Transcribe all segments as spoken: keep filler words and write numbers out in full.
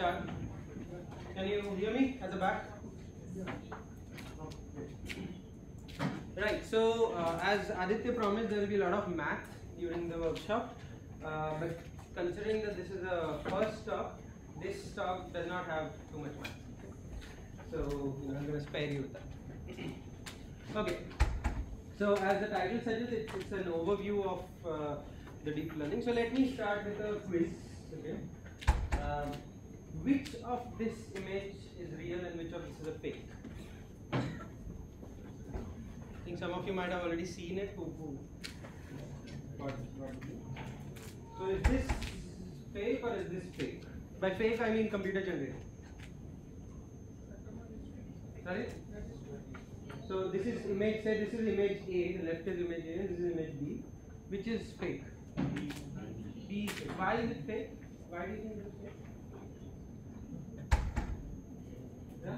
start. Can you hear me at the back? Right, so uh, as Aditya promised, there will be a lot of math during the workshop, uh, but considering that this is the first talk, this talk does not have too much math. So you know, I'm going to spare you that. Okay, so as the title suggests, it's, it's an overview of uh, the deep learning. So let me start with a quiz. Okay, um, which of this image is real and which of this is a fake? I think some of you might have already seen it. Who, who got, got it. So is this fake or is this fake? By fake I mean computer generated. Sorry? So this is image, say this is image A, the left is image A and this is image B. Which is fake? B. Why is it fake? Why do you think it's fake? Yeah?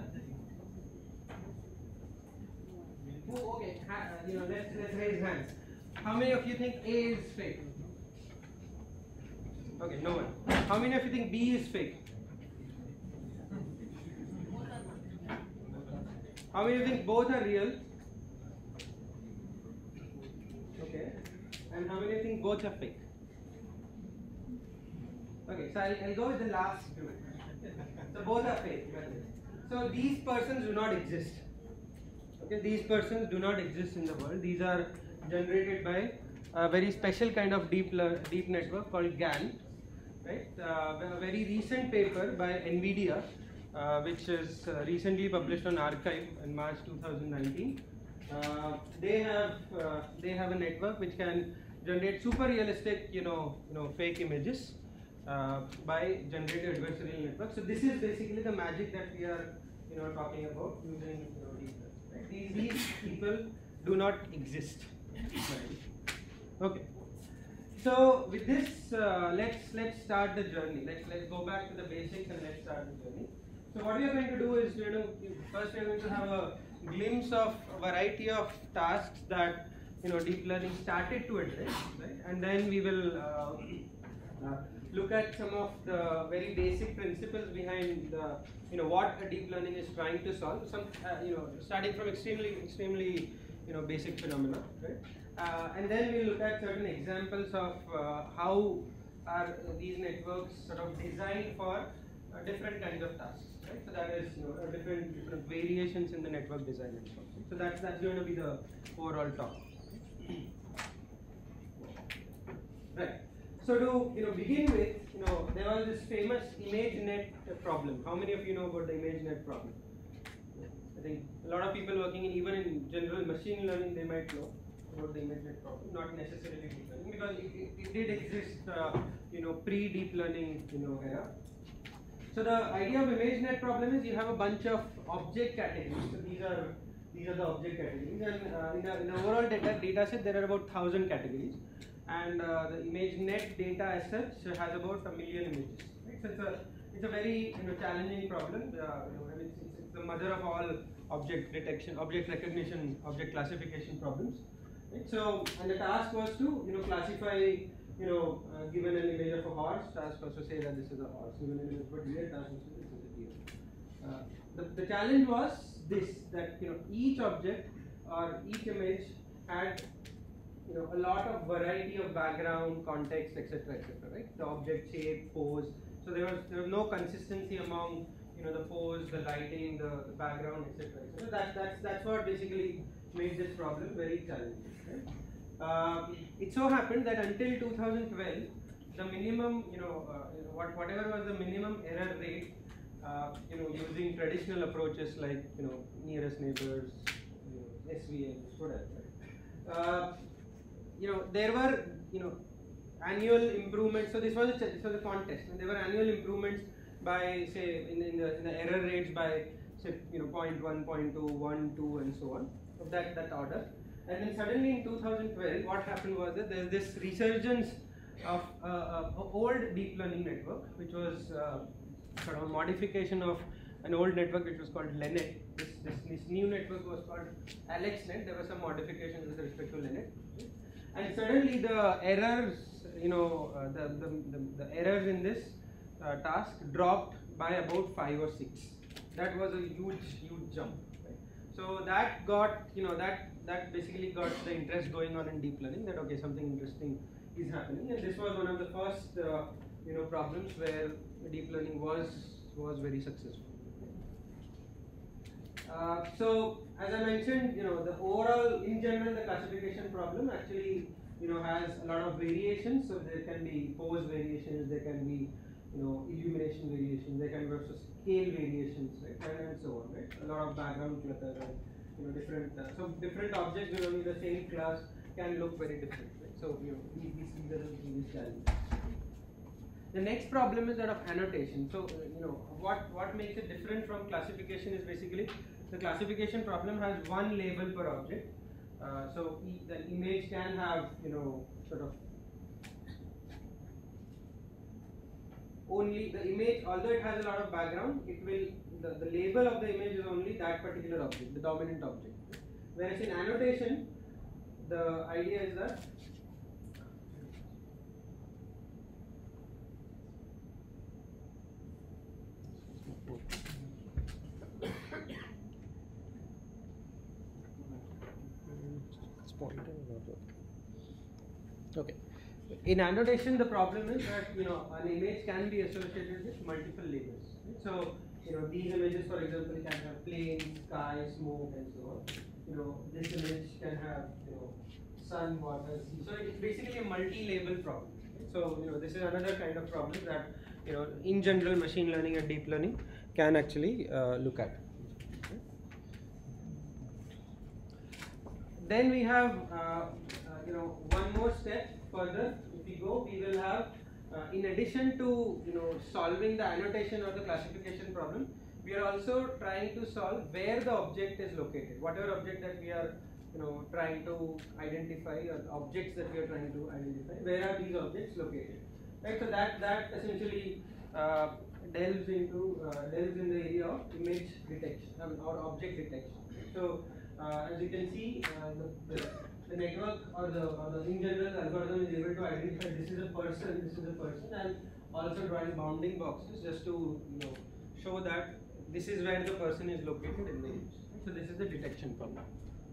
Oh, okay, ha, you know, let's, let's raise hands. How many of you think A is fake? Okay, no one. How many of you think B is fake? How many of you think both are real? Okay. And how many of you think both are fake? Okay, so I'll, I'll go with the last two. So both are fake. So these persons do not exist. Okay, these persons do not exist in the world. These are generated by a very special kind of deep deep network called GAN. Right? Uh, a very recent paper by NVIDIA, uh, which is uh, recently published on Archive in March two thousand nineteen. Uh, they have uh, they have a network which can generate super realistic, you know, you know, fake images uh, by generated adversarial network. So this is basically the magic that we are, you know, talking about using, you know, deep learning. Right? These, these people do not exist. Right? Okay. So with this, uh, let's let's start the journey. Let's let's go back to the basics and let's start the journey. So what we are going to do is, you know, first we are going to have a glimpse of a variety of tasks that, you know, deep learning started to address, right? And then we will uh, uh, look at some of the very basic principles behind the, you know, what a deep learning is trying to solve. Some, uh, you know, starting from extremely extremely, you know, basic phenomena, right? Uh, and then we'll look at certain examples of uh, how are these networks sort of designed for uh, different kinds of tasks, right? So that is, you know, uh, different, different variations in the network design and so on. So that's that's going to be the overall talk. Right. So to, you know, begin with, you know, there was this famous ImageNet problem. How many of you know about the ImageNet problem? I think a lot of people working in even in general machine learning, they might know about the ImageNet problem, not necessarily deep learning, because it, it, it did exist, uh, you know, pre-deep learning, you know, era. So the idea of ImageNet problem is you have a bunch of object categories. So these are these are the object categories, and uh, in, a, in an overall data data set there are about thousand categories, and uh, the ImageNet data as such has about a million images. Right? So it's a it's a very, you know, challenging problem. Uh, you know, I mean, it's, it's the mother of all object detection, object recognition, object classification problems. Right? So, and the task was to, you know, classify, you know, uh, given an image of a horse, task was to say that this is a horse. Given an image of a deer, task was to say this is a deer. Uh, the, the challenge was this, that, you know, each object or each image had, you know, a lot of variety of background, context, et cetera, et cetera. Right? The object shape, pose. So there was there was no consistency among, you know, the pose, the lighting, the, the background, et cetera. So that that's that's what basically made this problem very challenging. Right? Um, it so happened that until two thousand twelve, the minimum, you know, uh, you know what, whatever was the minimum error rate, uh, you know, using traditional approaches like, you know, nearest neighbors, you know, S V Ms, whatever. Right? Uh, you know, there were, you know, annual improvements. So this was a this was a contest, and there were annual improvements by, say, in, in the in the error rates by, say, you know, zero point one, zero point two, one, two, and so on, of that that order. And then suddenly in two thousand twelve, what happened was that there's this resurgence of uh, uh, old deep learning network, which was uh, sort of a modification of an old network which was called LeNet. This, this, this new network was called AlexNet. There were some modifications with respect to LeNet. And suddenly the errors, you know, uh, the, the, the, the errors in this uh, task dropped by about five or six. That was a huge, huge jump. Right? So that got, you know, that that basically got the interest going on in deep learning. That okay, something interesting is happening, and this was one of the first, uh, you know, problems where deep learning was was very successful. Uh, so as I mentioned, you know, the overall, in general, the classification problem actually, you know, has a lot of variations. So there can be pose variations, there can be, you know, illumination variations, there can be also scale variations, right, and, and so on, right. A lot of background clutter, and, you know, different. Uh, so different objects belonging to the same class can look very different, right. So you know, these these are these challenges. The next problem is that of annotation. So uh, you know, what what makes it different from classification is basically the classification problem has one label per object. Uh, so e the image can have, you know, sort of only the image, although it has a lot of background, it will the, the label of the image is only that particular object, the dominant object. Whereas in annotation, the idea is that okay. In annotation, the problem is that, you know, an image can be associated with multiple labels. Right? So, you know, these images, for example, can have plain, sky, smoke, and so on. You know, this image can have, you know, sun, water, sea. So it's basically a multi-label problem. Right? So, you know, this is another kind of problem that, you know, in general, machine learning and deep learning can actually uh, look at. Okay. Then we have, uh, uh, you know, one more step further. If we go, we will have, uh, in addition to, you know, solving the annotation or the classification problem, we are also trying to solve where the object is located. Whatever object that we are, you know, trying to identify, or objects that we are trying to identify, where are these objects located? Right. So that that essentially uh, delves into uh, delves in the area of image detection, I mean, or object detection. So uh, as you can see, uh, the, the the network or the, or the in general algorithm is able to identify this is a person, this is a person, and also drawing bounding boxes just to, you know, show that this is where the person is located in the image. So this is the detection problem.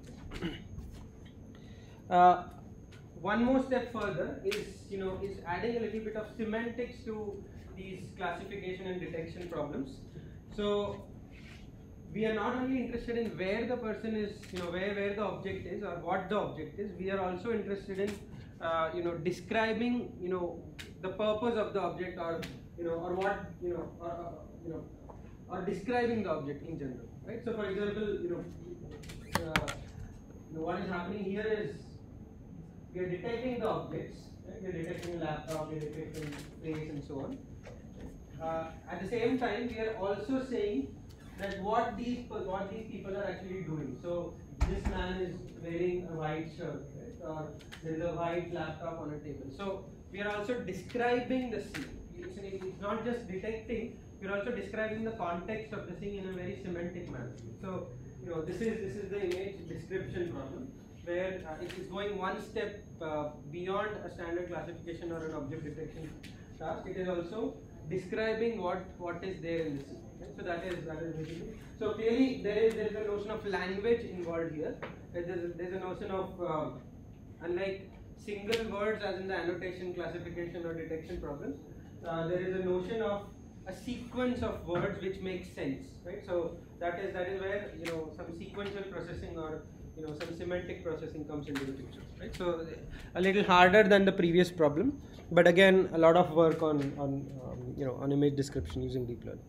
Uh, one more step further is, you know, is adding a little bit of semantics to these classification and detection problems. So we are not only interested in where the person is, you know, where, where the object is or what the object is, we are also interested in, uh, you know, describing, you know, the purpose of the object, or, you know, or what, you know, or, uh, you know, or describing the object in general, right? So for example, you know, uh, you know, what is happening here is we are detecting the objects, right? We are detecting laptop, we are detecting place and so on. Uh, at the same time, we are also saying that what these what these people are actually doing. So this man is wearing a white shirt, right? Or there is a white laptop on a table. So we are also describing the scene. It's, it's not just detecting. We are also describing the context of the scene in a very semantic manner. So you know, this is this is the image description problem, where uh, it is going one step uh, beyond a standard classification or an object detection task. It is also describing what what is there in the scene. So that is that is basically. So clearly there is there is a notion of language involved here. There is there is a notion of uh, unlike single words as in the annotation, classification, or detection problems, uh, there is a notion of a sequence of words which makes sense, right? So that is that is where, you know, some sequential processing or, you know, some semantic processing comes into the picture, right? So a little harder than the previous problem, but again a lot of work on on um, you know, on image description using deep learning.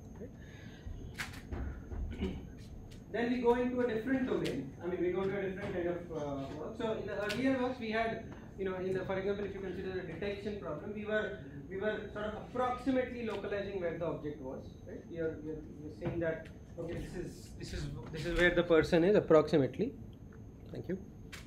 Then we go into a different domain. I mean, we go into a different kind of uh, work. So in the earlier works, we had, you know, in the, for example, if you consider the detection problem, we were we were sort of approximately localizing where the object was. Right? We are we are, we are saying that okay, this is this is this is where the person is approximately. Thank you.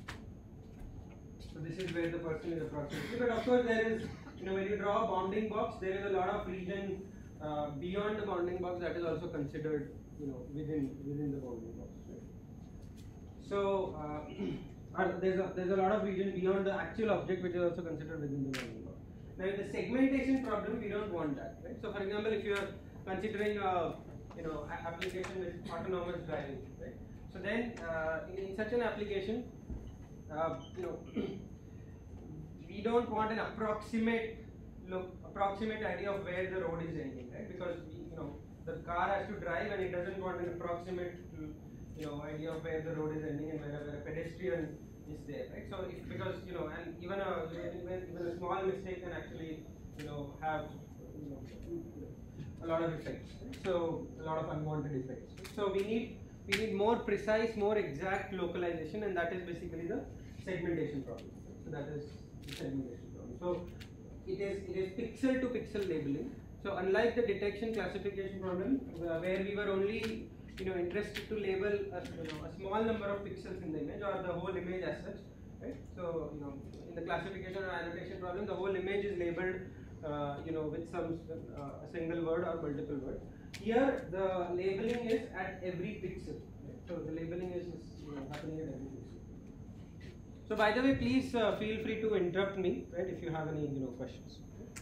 So this is where the person is approximately. But of course, there is, you know, when you draw a bounding box, there is a lot of region uh, beyond the bounding box that is also considered, you know, within within the bounding box. Right? So uh, there's a there's a lot of region beyond the actual object which is also considered within the bounding box. Now in the segmentation problem, we don't want that, right? So for example, if you are considering a you know a- application with autonomous driving, right? So then uh, in, in such an application, uh, you know, we don't want an approximate look approximate idea of where the road is ending, right? Because we, you know the car has to drive and it doesn't want an approximate you know idea of where the road is ending and where, where a pedestrian is there, right? So if because you know and even a even, even a small mistake can actually you know have you know a lot of effects, right? So a lot of unwanted effects. So we need we need more precise, more exact localization, and that is basically the segmentation problem. So that is the segmentation problem. So it is it is pixel to pixel labeling. So unlike the detection classification problem, uh, where we were only you know interested to label a, you know, a small number of pixels in the image or the whole image as such, right? So you know in the classification or annotation problem, the whole image is labeled uh, you know with some uh, a single word or multiple words. Here the labeling is at every pixel, right? So the labeling is, is you know, happening at every pixel. So by the way, please uh, feel free to interrupt me, right, if you have any you know questions.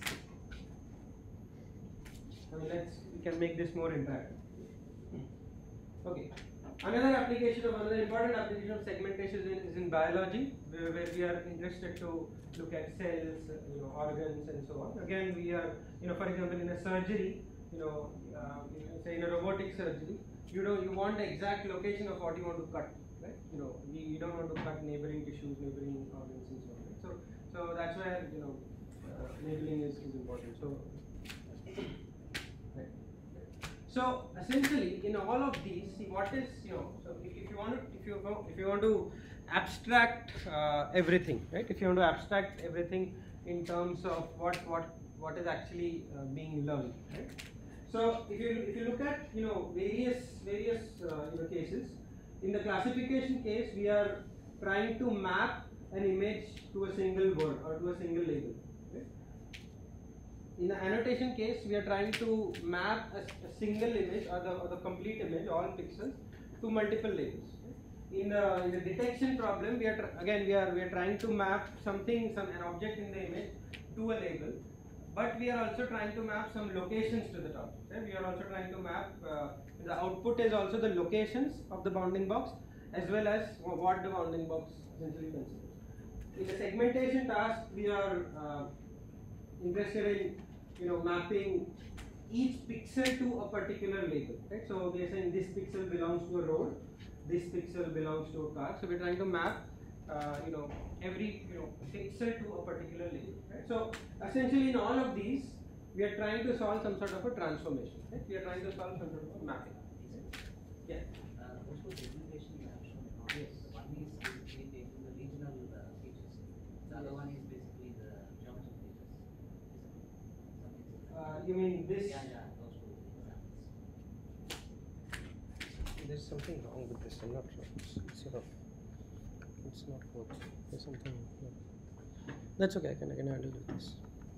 I mean, let's we can make this more interactive. Okay. Another application of another important application of segmentation is in, is in biology, where, where we are interested to look at cells, you know, organs, and so on. Again, we are, you know, for example, in a surgery, you know, uh, say in a robotic surgery, you know, you want the exact location of what you want to cut, right? You know, we, you don't want to cut neighboring tissues, neighboring organs, and so on. Right? So, so that's where you know, uh, labeling is, is important. So. Right. So essentially, in all of these, see what is you know. So if, if you want to, if you if you want to abstract uh, everything, right? If you want to abstract everything in terms of what what what is actually uh, being learned, right? So if you if you look at you know various various uh, you know cases, in the classification case, we are trying to map an image to a single word or to a single label. In the annotation case, we are trying to map a, a single image or the, or the complete image, all pixels, to multiple labels. In the, in the detection problem, we are again we are we are trying to map something, some an object in the image to a label, but we are also trying to map some locations to the object. Right? We are also trying to map uh, the output is also the locations of the bounding box as well as what the bounding box essentially considers. In the segmentation task, we are uh, interested in you know mapping each pixel to a particular label, right? So we are saying this pixel belongs to a road, this pixel belongs to a car. So we're trying to map uh, you know every you know pixel to a particular label, right? So essentially in all of these we are trying to solve some sort of a transformation, right? We are trying to solve some sort of a mapping. Right? Yeah. Uh, those were segmentation you have shown. Yes. One is basically taking the regional uh, features. The other one is basically the geometric features. Uh, you mean this? Yeah, yeah, those two examples. There's something wrong with this. I'm not sure. It's, it's sort of, it's not working. There's something. Yeah. That's okay. I can I can handle with this.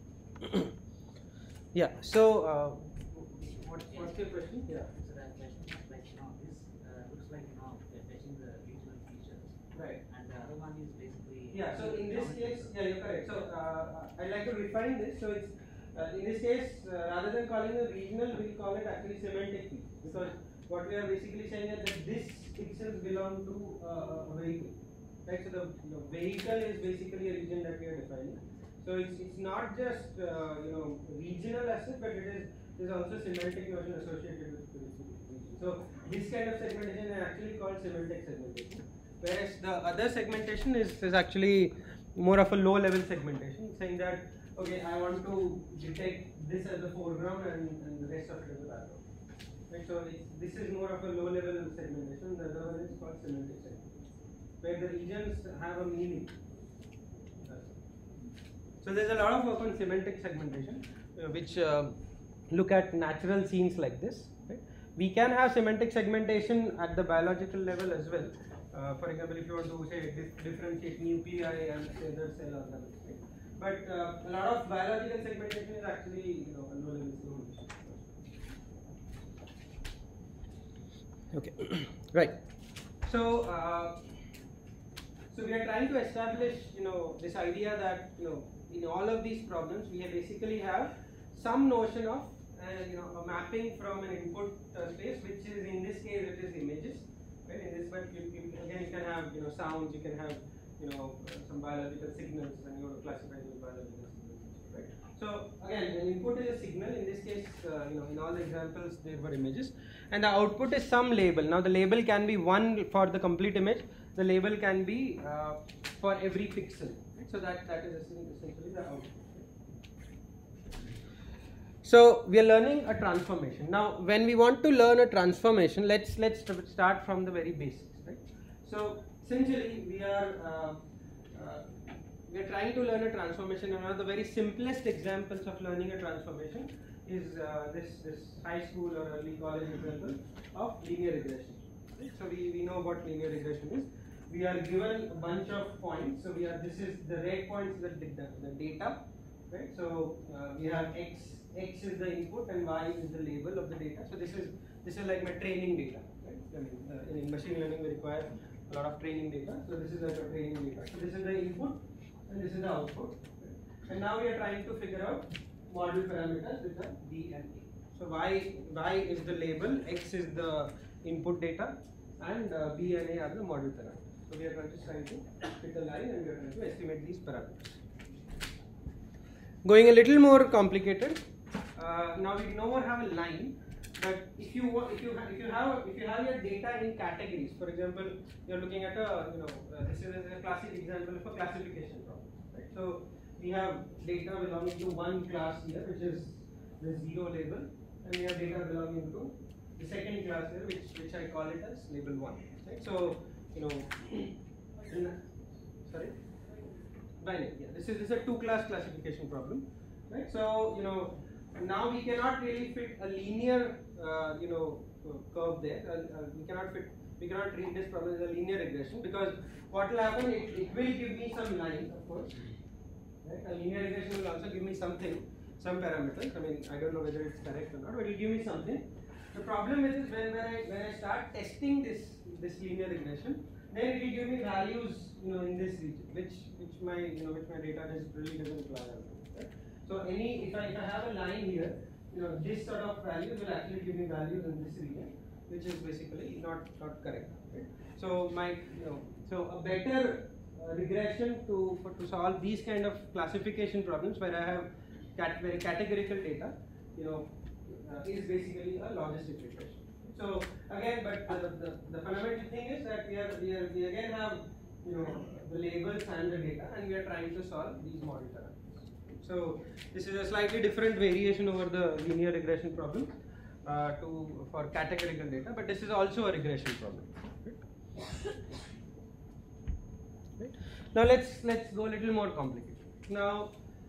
Yeah. So, uh, what, what's your question? Yeah. So the question is like you know this uh, looks like you know they're fetching the regional features. Right. And the other one is basically. Yeah. So in this case, yeah, you're correct. So uh, I'd like to refine this. So it's uh, in this case, uh, rather than calling it regional, we'll call it actually semantic feature, because what we are basically saying is that this pixels belong to uh, a vehicle, right? So the, the vehicle is basically a region that we are defining. So it's it's not just uh, you know regional as such, but it is there's also semantic notion associated with the region. So this kind of segmentation is actually called semantic segmentation, whereas the other segmentation is is actually more of a low level segmentation, saying that okay, I want to detect this as the foreground and, and the rest of it as the background. Right, so it's, this is more of a low level segmentation. The other one is called semantic segmentation, where the regions have a meaning. So there's a lot of work on semantic segmentation, uh, which uh, look at natural scenes like this. Right? We can have semantic segmentation at the biological level as well. Uh, for example, if you want to say dif differentiate nuclei and say the cell organelles. Right? But uh, a lot of biological segmentation is actually you know a low level segmentation. Okay, right. So, uh, so we are trying to establish, you know, this idea that, you know, in all of these problems, we have basically have some notion of uh, you know, a mapping from an input uh, space, which is in this case it is images, right? In this, but you, you, again you can have you know sounds, you can have you know uh, some biological signals, and you want to classify those biological signals, right? So again, an input is a signal. In this case, uh, you know, in all the examples there were images, and the output is some label. Now the label can be one for the complete image. The label can be uh, for every pixel. Right? So that that is essentially the output. So we are learning a transformation. Now, when we want to learn a transformation, let's let's start from the very basics, right? So essentially, we are uh, uh, we are trying to learn a transformation, and one of the very simplest examples of learning a transformation is uh, this this high school or early college example of linear regression. Right? So we we know what linear regression is. We are given a bunch of points. So we are this is the red points that the, the data, right? So uh, we have x. X is the input and Y is the label of the data. So this is this is like my training data, right? I mean, uh, in machine learning we require a lot of training data. So this is like a training data. So this is the input and this is the output. Right? And now we are trying to figure out model parameters which are B and A. So Y Y is the label, X is the input data, and uh, B and A are the model parameters. So we are trying to trying to fit a line and we are trying to estimate these parameters. Going a little more complicated. Uh, now we no more have a line, but if you if you if you have if you have your data in categories, for example, you are looking at a you know uh, this is a classic example of a classification problem, right? So we have data belonging to one class here, which is the zero label, and we have data belonging to the second class here, which which I call it as label one, right? So you know, in, sorry, binary. Yeah, this is this is a two-class classification problem, right? So you know. Now we cannot really fit a linear, uh, you know, curve there. Uh, uh, we cannot fit. We cannot treat this problem as a linear regression because what will happen? It, it will give me some line, of course. Right? A linear regression will also give me something, some parameters. I mean, I don't know whether it's correct or not, but it will give me something. The problem with this when, when I when I start testing this this linear regression, then it will give me values, you know, in this region, which which my you know which my data just really doesn't apply. Right? So any if I, if I have a line here, you know this sort of values will actually give me values in this region, which is basically not not correct. Right? So my you know so a better uh, regression to for, to solve these kind of classification problems where I have cat very categorical data, you know, uh, is basically a logistic regression. So again, but the, the, the fundamental thing is that we are we are we again have you know the labels and the data, and we are trying to solve these model parameters. So this is a slightly different variation over the linear regression problem uh, to for categorical data, but this is also a regression problem. Right? Right. Now let's let's go a little more complicated. Now,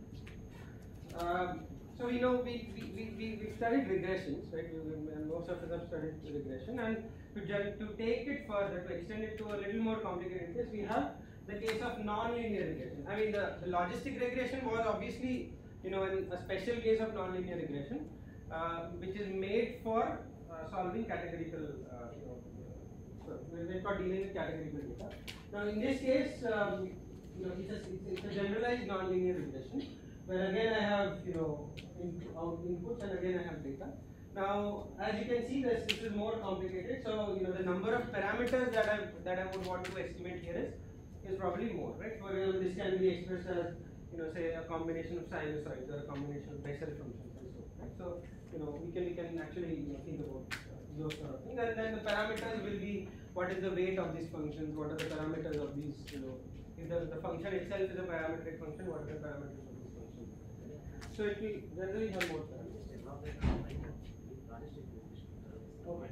um, so we know we we, we, we we studied regressions, right? We, and most of us have studied regression, and to to take it further, to extend it to a little more complicated case, we have the case of non-linear regression. I mean, the, the logistic regression was obviously, you know, an, a special case of non-linear regression, uh, which is made for uh, solving categorical, uh, you know, so made for dealing with categorical data. Now, in this case, um, you know, it's a, it's a generalized non-linear regression, where again I have, you know, in, out inputs and again I have data. Now, as you can see, this this is more complicated. So, you know, the number of parameters that I that I would want to estimate here is. is probably more, right? For example, this can be expressed as, you know, say a combination of sinusoids or a combination of Bessel functions and so on, right? So, you know, we can we can actually you know, think about uh, those sort of things, and then the parameters will be what is the weight of these functions, what are the parameters of these, you know, if the, the function itself is a parametric function, what are the parameters of this function? So it will generally have more parameters. Okay.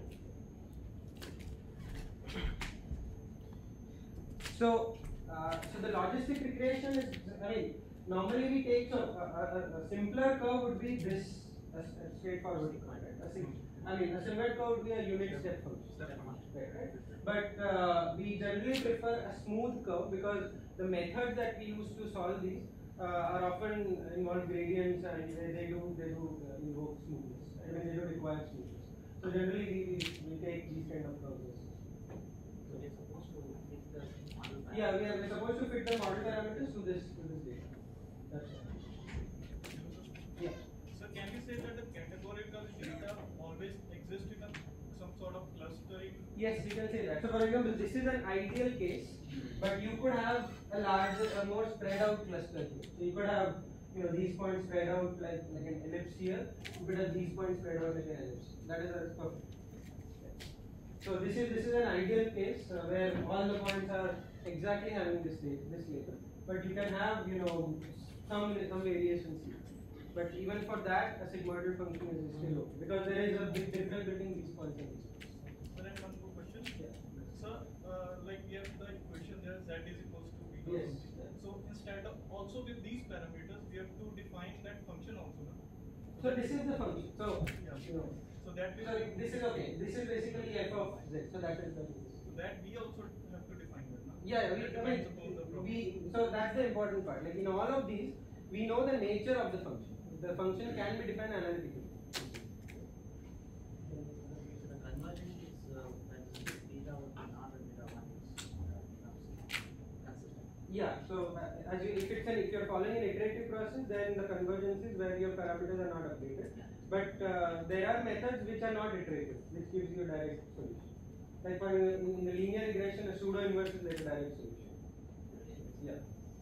So, uh, so the logistic regression is, I mean, normally we take, so a, a, a simpler curve would be this, a, a straightforward curve, right? A sim, I mean, a similar curve would be a unit step function, right, right? But uh, we generally prefer a smooth curve because the methods that we use to solve these uh, are often involve gradients and they, they do they do uh, invoke smoothness, I mean, they do require smoothness. So generally we, we, we take these kind of curves. Yeah, we are we're supposed to fit the model parameters to this to this data. That's right. Yeah. So can we say that the categorical exist in a, some sort of clustering? Yes, you can say that. So, for example, this is an ideal case, but you could have a larger, a more spread out cluster here. So, you could have, you know, these points spread out like, like an ellipse here. You could have these points spread out like an ellipse. That is that is perfect. So, this is this is an ideal case uh, where all the points are exactly having this this label, but you can have, you know, some some variations here. But even for that, a sigmoidal function is still okay because there is a big difference between these points and these points. Sir, and one more question. Yeah. Sir, uh, like we have the equation there, z is equals to b. Yes. So instead of also with these parameters, we have to define that function also. No? So this is the function. So yeah. you know. So that will. So this is okay. This is basically f of z. So that is the. So that we also have to define that. No? Yeah. We, that I mean, suppose the problem. we. So that's the important part. Like in all of these, we know the nature of the function. The function can be defined analytically. So the convergence is uh, when beta would be not and beta one is uh, becomes consistent. Yeah. So uh, as you, if it's an, if you're following an iterative process, then the convergence is where your parameters are not updated. But uh, there are methods which are not iterative, which gives you a direct solution. Like for in, in the linear regression, a pseudo inverse is like a direct solution. Yeah.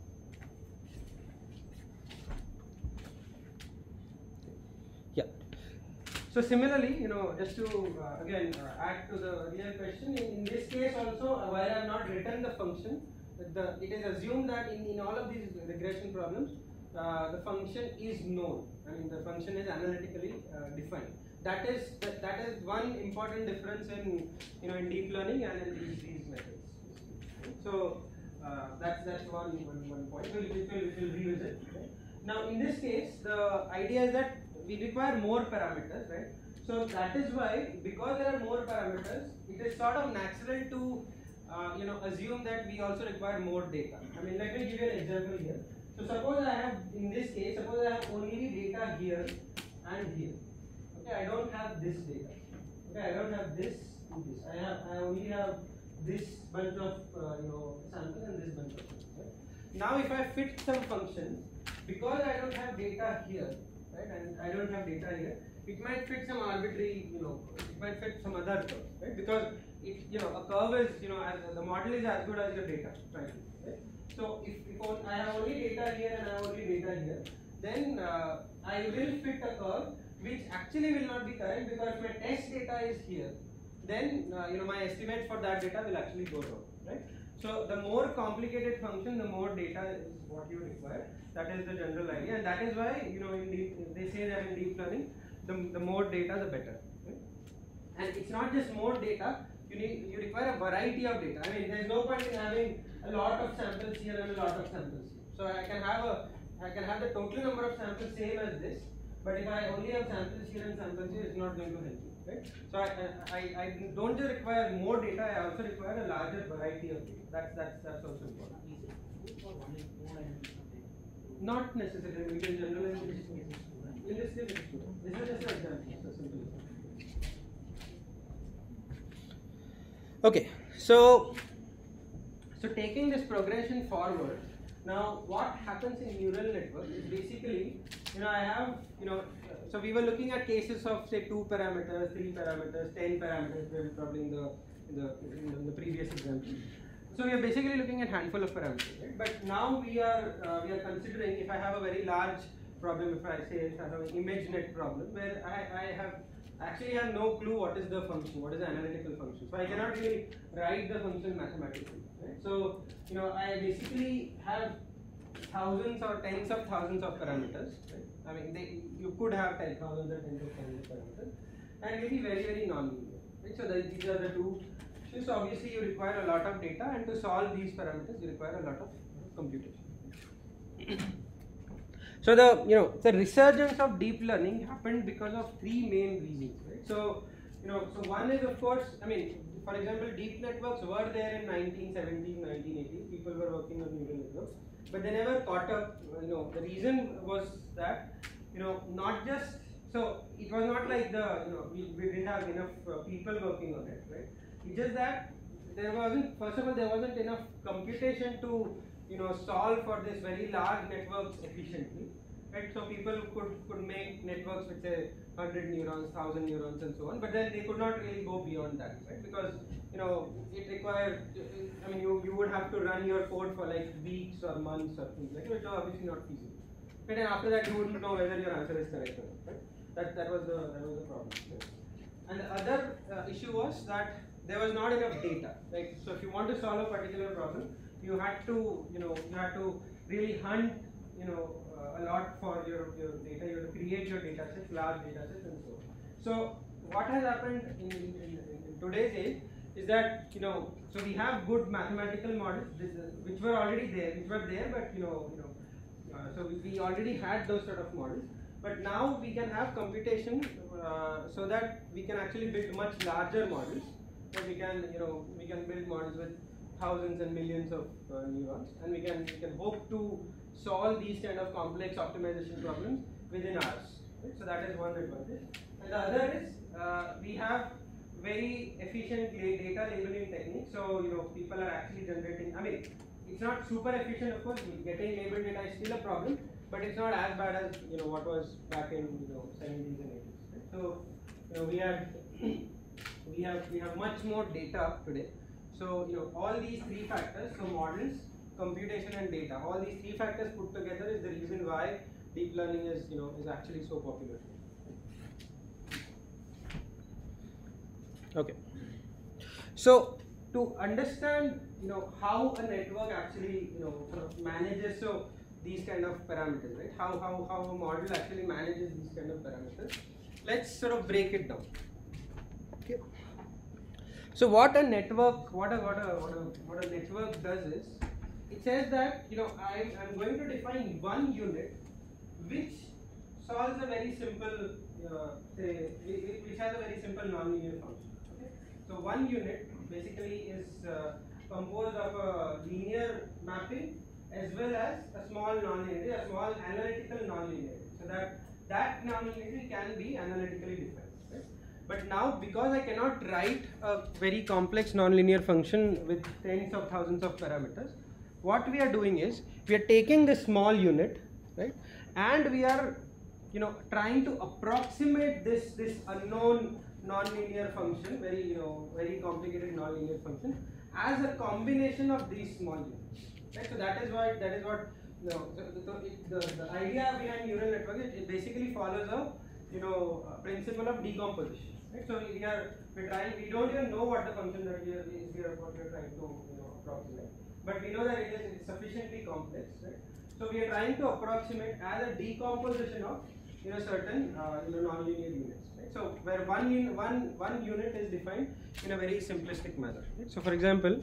Yeah. So similarly, you know, just to uh, again uh, add to the earlier question, in, in this case also, uh, while I have not written the function, the, it is assumed that in, in all of these regression problems, uh, the function is known. I mean, the function is analytically uh, defined. That is that, that is one important difference in, you know, in deep learning and in these, these methods. So uh, that's that's one, one, one point which we'll, we'll, we'll revisit. Right? Now in this case, the idea is that we require more parameters, right? So that is why, because there are more parameters, it is sort of natural to uh, you know, assume that we also require more data. I mean, let me give you an example here. So suppose I have, in this case, suppose I have only data here and here. Okay, I don't have this data. Okay, I don't have this and this. I have, I only have this bunch of uh, you know, samples and this bunch of samples. Right? Now, if I fit some functions, because I don't have data here, right, and I don't have data here, it might fit some arbitrary, you know, it might fit some other curve, right? Because it, you know, a curve is, you know, as the model is as good as your data, right? right? So if, if I have only data here and I have only data here, then uh, I will fit a curve which actually will not be correct, because if my test data is here, then uh, you know, my estimates for that data will actually go wrong, right? So the more complicated function, the more data is what you require. That is the general idea, and that is why, you know, in deep, they say that in deep learning, the, the more data, the better. Right? And it's not just more data. You need you require a variety of data. I mean, there is no point in having a lot of samples here and a lot of samples here. So I can have a I can have the total number of samples same as this, but if I only have samples here and samples here, it's not going to help you. Right? So I, I, I don't just require more data, I also require a larger variety of data. That's that's that's also important. Not necessarily, we can generalize this. In this case, this is just an example. Simple. Okay, so so taking this progression forward, now what happens in neural network is basically, you know, I have, you know, so we were looking at cases of say two parameters, three parameters, ten parameters, probably in the in the in the previous example. So we are basically looking at handful of parameters, right? But now we are uh, we are considering, if I have a very large problem, if I say if I have an ImageNet problem where I, I have actually have no clue what is the function, what is the analytical function. So I cannot really write the function mathematically, right? So, you know, I basically have thousands or tens of thousands of parameters, right? I mean, they, you could have ten thousands or tens of thousands of parameters, and maybe very very non-linear, right? So the, these are the two. So obviously you require a lot of data, and to solve these parameters you require a lot of computation. So the, you know, the resurgence of deep learning happened because of three main reasons, right? So, you know, so one is, of course, I mean, for example, deep networks were there in nineteen seventies, nineteen eighties. People were working on neural networks, but they never caught up. You know, the reason was that, you know, not just, so it was not like the, you know, we, we didn't have enough uh, people working on it, right? It's just that there wasn't, first of all, there wasn't enough computation to, you know, solve for this very large networks efficiently, right? right? So people could, could make networks with say one hundred neurons, one thousand neurons and so on, but then they could not really go beyond that, right? Because you know it required, I mean you, you would have to run your code for like weeks or months or things like that, which are obviously not feasible. Right? And after that you wouldn't know whether your answer is correct or not, right? That, that was the that was the problem. Right? And the other uh, issue was that there was not enough data. Like so, if you want to solve a particular problem, you had to you know you had to really hunt you know uh, a lot for your, your data. You have to create your data sets, large data sets, and so on. So what has happened in, in, in, in today's age is that you know so we have good mathematical models this, uh, which were already there, which were there, but you know you know uh, so we, we already had those sort of models. But now we can have computation uh, so that we can actually build much larger models. So we can, you know, we can build models with thousands and millions of uh, neurons, and we can we can hope to solve these kind of complex optimization problems within hours. Right? So that is one advantage. And the other is uh, we have very efficient data labeling techniques. So you know, people are actually generating. I mean, it's not super efficient, of course. Getting labeled data is still a problem, but it's not as bad as you know what was back in you know seventies and eighties. Right? So you know we had we have we have much more data today. So you know all these three factors, so models, computation, and data, all these three factors put together is the reason why deep learning is you know is actually so popular. Okay. So to understand you know how a network actually you know sort of manages so these kind of parameters, right? How how how a model actually manages these kind of parameters. Let's sort of break it down. Okay. So what a network, what a what a what a what a network does is, it says that you know I'm I'm going to define one unit which solves a very simple uh, say which has a very simple nonlinear function. Okay. So one unit basically is uh, composed of a linear mapping as well as a small nonlinearity, a small analytical nonlinearity. So that that nonlinearity can be analytically defined. Right? But now, because I cannot write a very complex nonlinear function with tens of thousands of parameters, what we are doing is we are taking this small unit, right, and we are, you know, trying to approximate this this unknown nonlinear function, very you know very complicated nonlinear function, as a combination of these small units. Right? So that is what that is what you know, so, so it, the, the idea behind neural network is it basically follows a you know a principle of decomposition. Right? So we are we trying we don't even know what the function that we are is here what we are trying to you know approximate, but we know that it is sufficiently complex. Right? So we are trying to approximate as a decomposition of you know certain uh, you know nonlinear units. Right? So where one un one one unit is defined in a very simplistic manner. Right? So for example,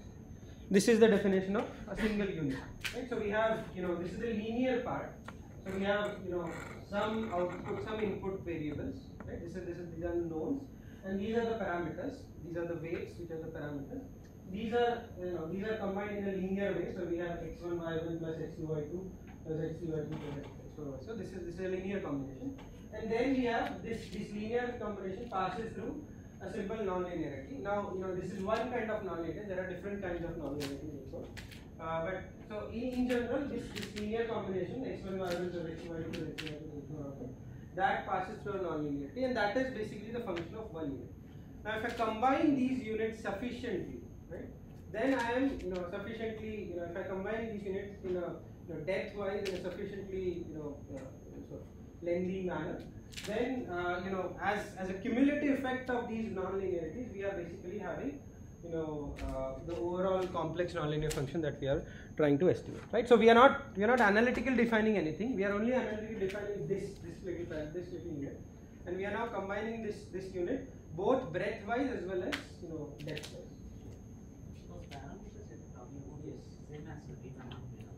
this is the definition of a single unit. Right? So we have you know this is the linear part. So we have you know some output, some input variables. Right? This is this is these are the nodes, and these are the parameters. These are the weights, which are the parameters. These are you know these are combined in a linear way. So we have x one y one plus x two y two plus x three y two plus x four y. So this is this is a linear combination, and then we have this this linear combination passes through a simple nonlinearity. Now you know this is one kind of nonlinearity. There are different kinds of nonlinearity also. Uh, but so in, in general, this, this linear combination x one y one plus x two y two plus x three y two plus x four y two, that passes through a nonlinearity, and that is basically the function of one unit. Now if I combine these units sufficiently, right, then I am you know sufficiently you know if I combine these units in a you know, depth-wise in a sufficiently you know uh, sort of lengthy manner, then uh, you know as as a cumulative effect of these nonlinearities, we are basically having you know uh, the overall complex nonlinear function that we are trying to estimate. Right. So we are not we are not analytically defining anything. We are only analytically defining this this little this little unit, and we are now combining this this unit both breadth-wise as well as you know depth-wise. Those parameters that you're talking about is same as the data model.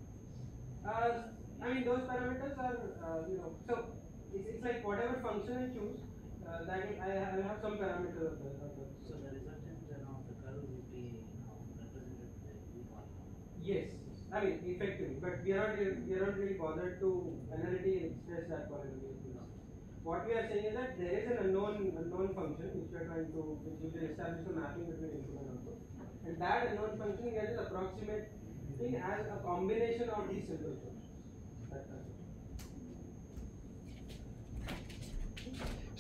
Uh, I mean those parameters are uh, you know so it's, it's like whatever function I choose, uh, that I will have some parameter of the. Of the So the resultant you know, the curve will be you know, represented by the polynomial. Yes, I mean effectively, but we are not we are not really bothered to analytically express that polynomial. What we are saying is that there is an unknown unknown function which we are trying to which we will establish a mapping between input and output, and that unknown function we are just approximating as a combination of these simple functions. That's right.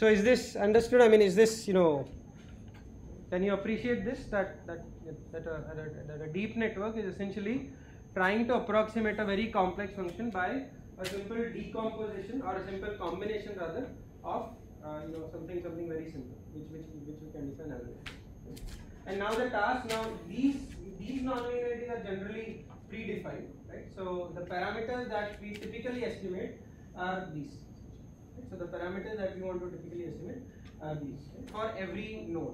So is this understood? I mean, is this, you know, can you appreciate this? That that that a, that, that a deep network is essentially trying to approximate a very complex function by a simple decomposition or a simple combination rather of uh, you know something something very simple, which which which we can define as this. And now the task now these these nonlinearities are generally predefined, right? So the parameters that we typically estimate are these. Right? So the parameters that we want to typically estimate are these, right? For every node.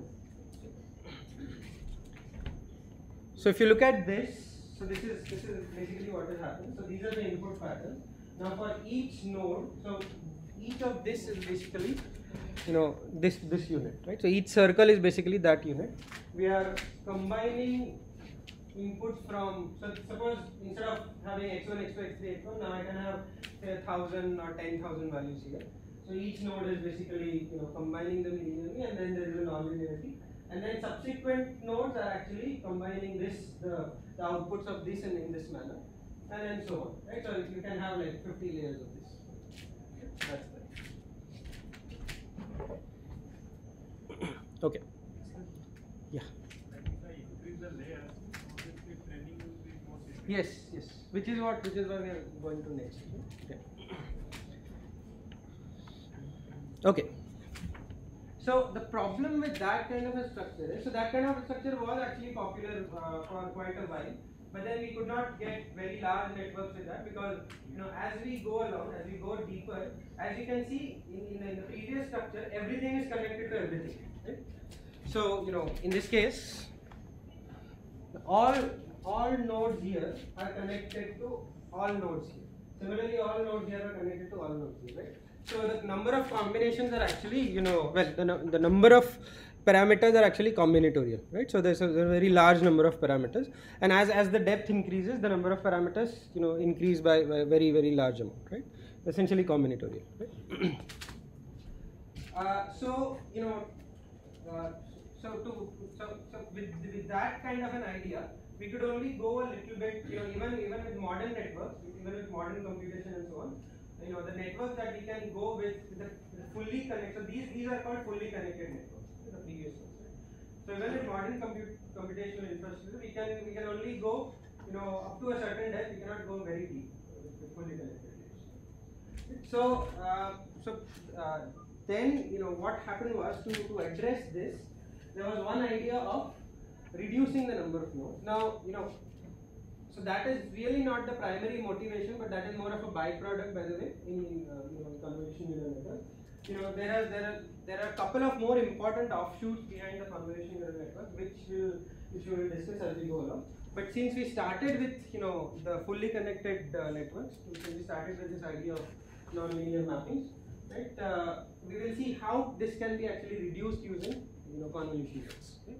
So if you look at this, so this is this is basically what has happened. So these are the input patterns. Now for each node, so each of this is basically, you know, this this unit, right? So each circle is basically that unit. We are combining inputs from, so suppose instead of having x one, x two, x three, x four, now I can have say a thousand or ten thousand values here. So each node is basically, you know, combining them linearly, and then there is a nonlinearity. And then subsequent nodes are actually combining this, the, the outputs of this in, in this manner, and then so on, right? So you can have like fifty layers of this. That's the okay. Yeah. Yes, yes. Which is what which is what we are going to next. Okay. Okay. So the problem with that kind of a structure is, so that kind of a structure was actually popular uh, for quite a while, but then we could not get very large networks with that because, you know, as we go along, as we go deeper, as you can see in, in, the, in the previous structure, everything is connected to everything. Right? So, you know, in this case, all all nodes here are connected to all nodes here. Similarly, all nodes here are connected to all nodes here, right? So the number of combinations are actually, you know, well, the, the number of parameters are actually combinatorial, right? So there's a, there's a very large number of parameters, and as as the depth increases, the number of parameters, you know, increase by, by a very very large amount, right? Essentially combinatorial, right? uh, so you know, uh, so to so, so with with that kind of an idea, we could only go a little bit, you know, even even with modern networks, even with modern computation and so on. You know, the networks that we can go with, the, the fully connected, so these these are called fully connected networks, the previous ones, right? So even with modern compute, computational infrastructure, we can we can only go, you know, up to a certain depth. We cannot go very deep with, with fully connected networks. So uh, so uh, then, you know, what happened was, to to address this, there was one idea of reducing the number of nodes. Now, you know. So that is really not the primary motivation, but that is more of a byproduct, by the way, in, in uh, you know, convolution neural network. You know, there are there are there are a couple of more important offshoots behind the convolution neural network, which will which we will discuss as we go along. But since we started with, you know, the fully connected uh, networks, since we started with this idea of nonlinear mappings, right? Uh, we will see how this can be actually reduced using, you know, convolution networks. Okay?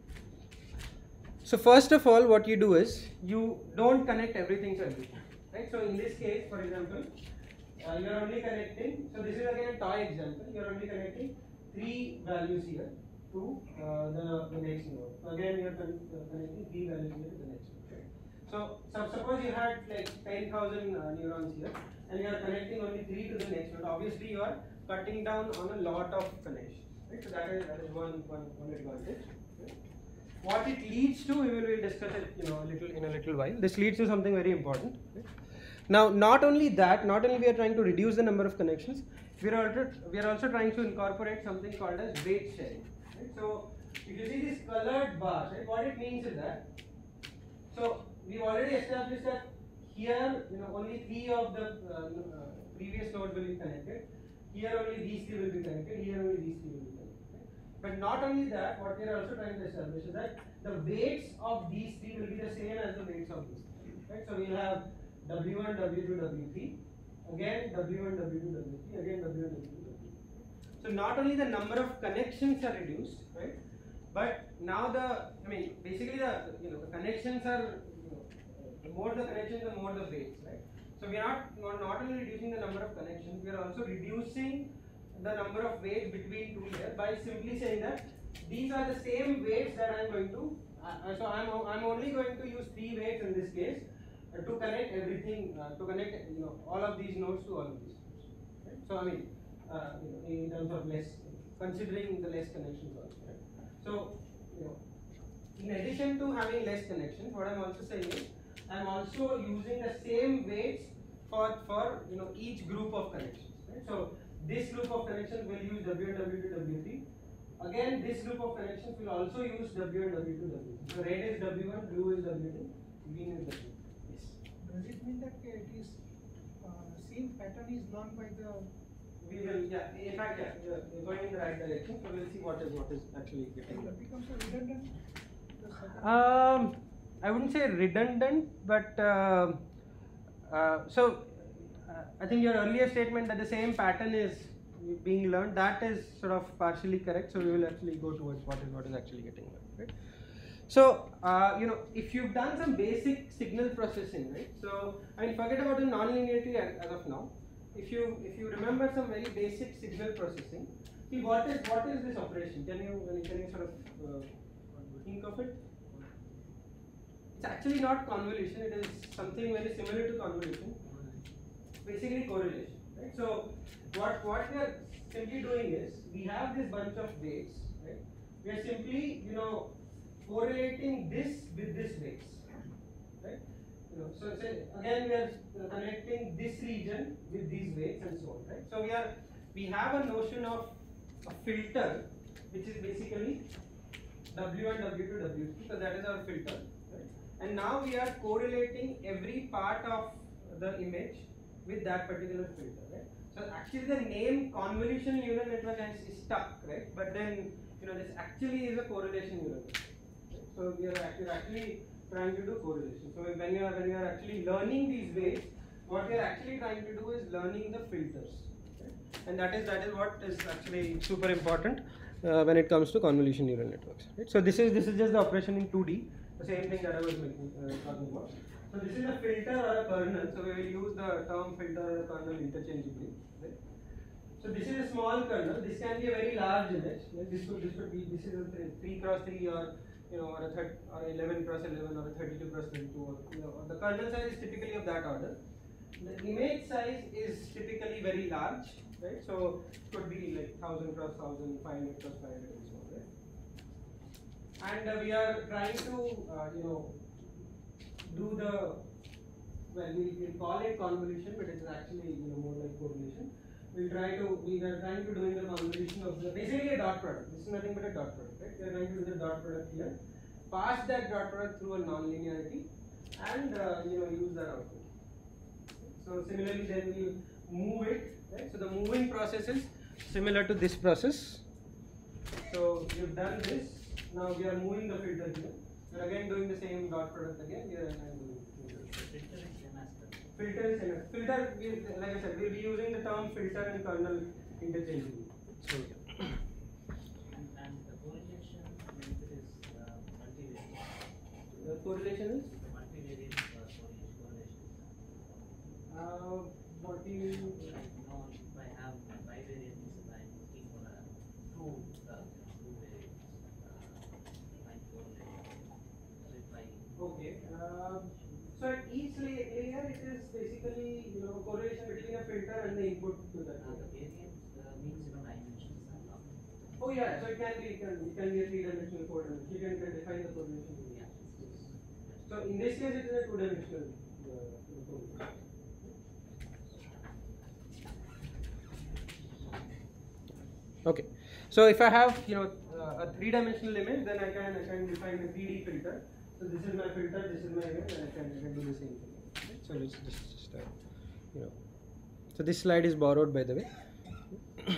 So first of all, what you do is you don't connect everything to everything, right? So in this case, for example, uh, you are only connecting. So this is again a toy example. You are only connecting three values here to uh, the, the next node. So again, you are con uh, connecting three values here to the next node. Right? So, so suppose you had like ten thousand uh, neurons here, and you are connecting only three to the next node. Obviously, you are cutting down on a lot of connections. Right? So that is that is one one one advantage. Right? What it leads to, we will we'll discuss it, you know, a little in a little while. This leads to something very important. Right? Now, not only that, not only we are trying to reduce the number of connections, we are also we are also trying to incorporate something called as weight sharing. Right? So, if you see these colored bars, right, what it means is that, so we've already established that here, you know, only three of the uh, uh, previous nodes will be connected. Here only these three will be connected. Here only these three will be connected. But not only that, what we are also trying to establish is that the weights of these three will be the same as the weights of these three. Right? So we'll have W one, W two, W three, again W one, W two, W three, again W one, W two, W three. So not only the number of connections are reduced, right? But now the, I mean, basically the, you know, the connections are, you know, the more the connections, the more the weights, right? So we are not not only reducing the number of connections, we are also reducing the number of weights between two layers by simply saying that these are the same weights that I am going to, uh, so I am I'm only going to use three weights in this case uh, to connect everything, uh, to connect, you know, all of these nodes to all of these nodes. Right? So I mean, uh, you know, in terms of less. considering the less connections also. Right? So, you know, in addition to having less connections, what I'm also saying is I'm also using the same weights for for you know each group of connections. Right? So this group of connections will use W one, W two, W three. Again, this group of connections will also use W one, W two, W three. So red is W one, blue is W two, green is W three. Yes. Does it mean that uh, it is uh, same pattern is learned by the? We will, yeah. In fact, yeah, we are we're going in the right direction. So we'll see what is what is actually getting It done. becomes a redundant. The second- Um, I wouldn't say redundant, but uh, uh, so uh, I think your earlier statement that the same pattern is being learned, that is sort of partially correct. So we will actually go towards what is what is actually getting learned, right? So uh, you know, if you've done some basic signal processing, right? So I mean, forget about the nonlinearity as, as of now. If you if you remember some very basic signal processing, see what is what is this operation? Can you can you sort of uh, think of it? It's actually not convolution. It is something very similar to convolution. Basically correlation, right? So what what we are simply doing is we have this bunch of weights, right? We are simply you know correlating this with this weights, right? You know, so say again we are uh, connecting this region with these weights and so on, right? So we are we have a notion of a filter, which is basically W one, W two, W three. So that is our filter, right? And now we are correlating every part of the image with that particular filter, right? So actually the name convolution neural network is stuck, right? But then you know this actually is a correlation neural network. Right? So we are actually, actually trying to do correlation. So when you are when you are actually learning these ways, what we are actually trying to do is learning the filters, right? And that is that is what is actually super important uh, when it comes to convolution neural networks. Right? So this is this is just the operation in two D, the same thing that I was making, uh, talking about. So this is a filter or a kernel. So we will use the term filter or kernel interchangeably. Right? So this is a small kernel. This can be a very large image. Like this could this could be this is a three, three cross three or you know or a third or eleven cross eleven or a thirty-two cross thirty-two or you know the kernel size is typically of that order. The image size is typically very large, right? So it could be like thousand cross thousand, five hundred cross five hundred, and so on, right? And uh, we are trying to uh, you know do the well we, we call it convolution, but it is actually you know more like correlation. We'll try to we are trying to doing the convolution of the basically a dot product. This is nothing but a dot product, right? We are trying to do the dot product here, pass that dot product through a nonlinearity, and uh, you know use that output. So similarly, then we move it, right? So the moving process is similar to this process. So we've done this. Now we are moving the filter here. We're again doing the same dot product again. We are again doing filter. Filter is enough. Filter, we, like I said, we'll be using the term filter and kernel interchangeably. So yeah. And, and the correlation method is uh, multivariate. The correlation is? Multivariate uh, correlation. correlation. Uh, what do you mean? Like, you know, if I have a bivariate, means if I'm looking for a two, uh, two variables, uh, I correlate. So if I Okay. Uh, so at each layer, it is basically you know correlation between a filter and the input to that. now the layer. variant uh, means you know dimensions are not. Oh yeah, so it can be it can, it can be a three-dimensional, four-dimensional. You can define the correlation. Yeah. So in this case, it is a two-dimensional uh, correlation. Okay, so if I have you know uh, a three-dimensional image, then I can I can define a three D filter. So this is my filter, this is my image, and I can, I can do the same thing. Right? So let's just, just uh, you know. So this slide is borrowed, by the way. I,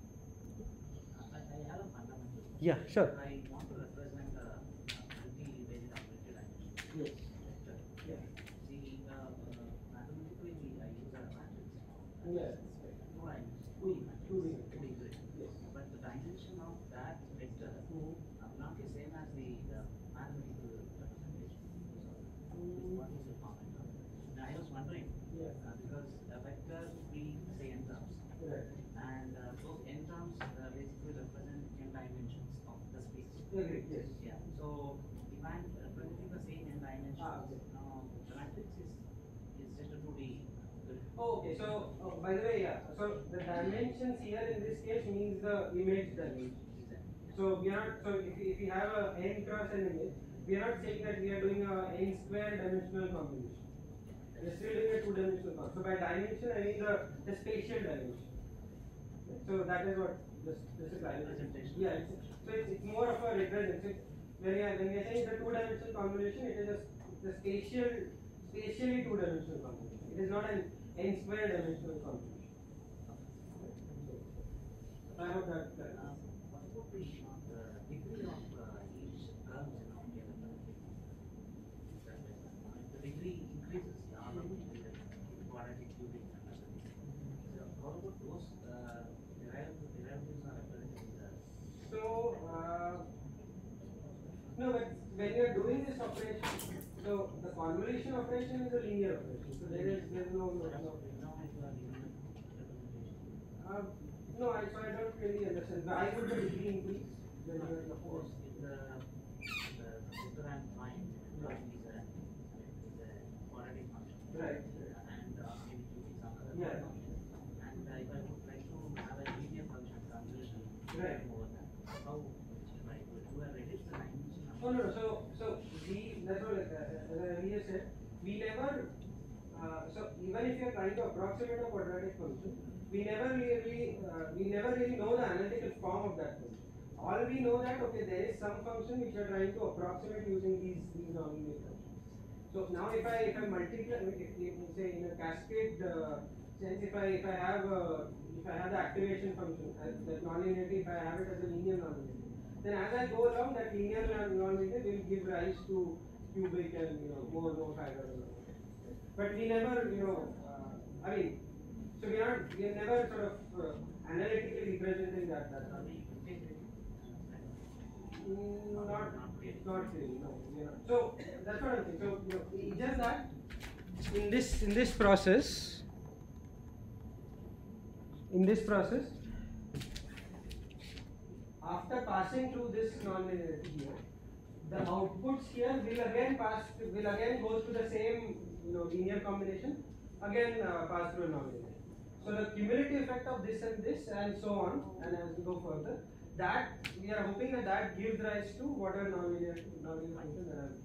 I have a fundamental. Yeah, sure. I want to represent a multi-varied operator dimension. Yes. Vector. Yeah. See, uh, uh, mathematically we I use a matrix. Yes. Two dimensions. Two D. Two D. Two D grid. Yes. But the dimension of that vector Mhm. uh, not the same as the uh, mathematical representation. So, Mm. what is your comment on that? Now, I was wondering Yeah. uh, because a vector we say n terms. Right. And uh, those n terms uh, basically represent n dimensions of the space. Agree. Yes. Yeah. So if I'm representing the same n dimensions, Ah, okay. now the matrix is is just a two D grid. Oh, okay, so oh, by the way, yeah. So the dimensions here in this case means the image dimension. So we are not. So if we, if we have a n cross n image, we are not saying that we are doing a n square dimensional combination. We are still doing a two dimensional combination. So by dimension, I mean the, the spatial dimension. So that is what this this is clarification. Yeah. It's, so it's, it's more of a representation. When we are when we are saying the two dimensional combination, it is a the spatial spatially two dimensional combination. It is not an n square dimensional combination. So I hope that. that Uh, what about the uh, degree of uh, each curve in our given That is, uh, the degree increases, the order increases, quadratic, cubic, and other things. So how about those uh, derivatives derivatives are representing the So, uh, no, but when you are doing this operation, so the convolution operation is a linear operation. So there is there is no no. no. Uh, no, I so I don't really understand. Why would the degree increase? When you are Of course, if the the vector I'm fine is a is a quadratic function. Right. And uh, maybe cubic some other Yeah. function. And uh, if I would like to have a linear function convolution Right. over that, how if I would do a reduce the dimension of Oh no, no. So so we that's what like uh, as I earlier said, we never. Uh, so even if you are trying to approximate a quadratic function, we never really uh, we never really know the analytical form of that function. All we know that okay, there is some function which you are trying to approximate using these these nonlinear functions. So now if I if I multiply, if, if, if say in a cascade uh, sense, if I if I have uh, if I have the activation function as the nonlinearity, if I have it as a linear nonlinearity, then as I go along, that linear nonlinearity will give rise to cubic and you know more more factors. But we never, you know, uh, I mean, so we are we are never sort of uh, analytically representing that. that are we integrating? Mm, not, Not really. not really. No, we are not. So that's what I'm saying. So you know, it's just that in this in this process, in this process, after passing through this nonlinearity here, the outputs here will again pass will again goes to the same you know linear combination, again uh, pass through a nonlinear. So the cumulative effect of this and this and so on, and as we go further, that we are hoping that that gives rise to whatever nonlinear nonlinear function that are.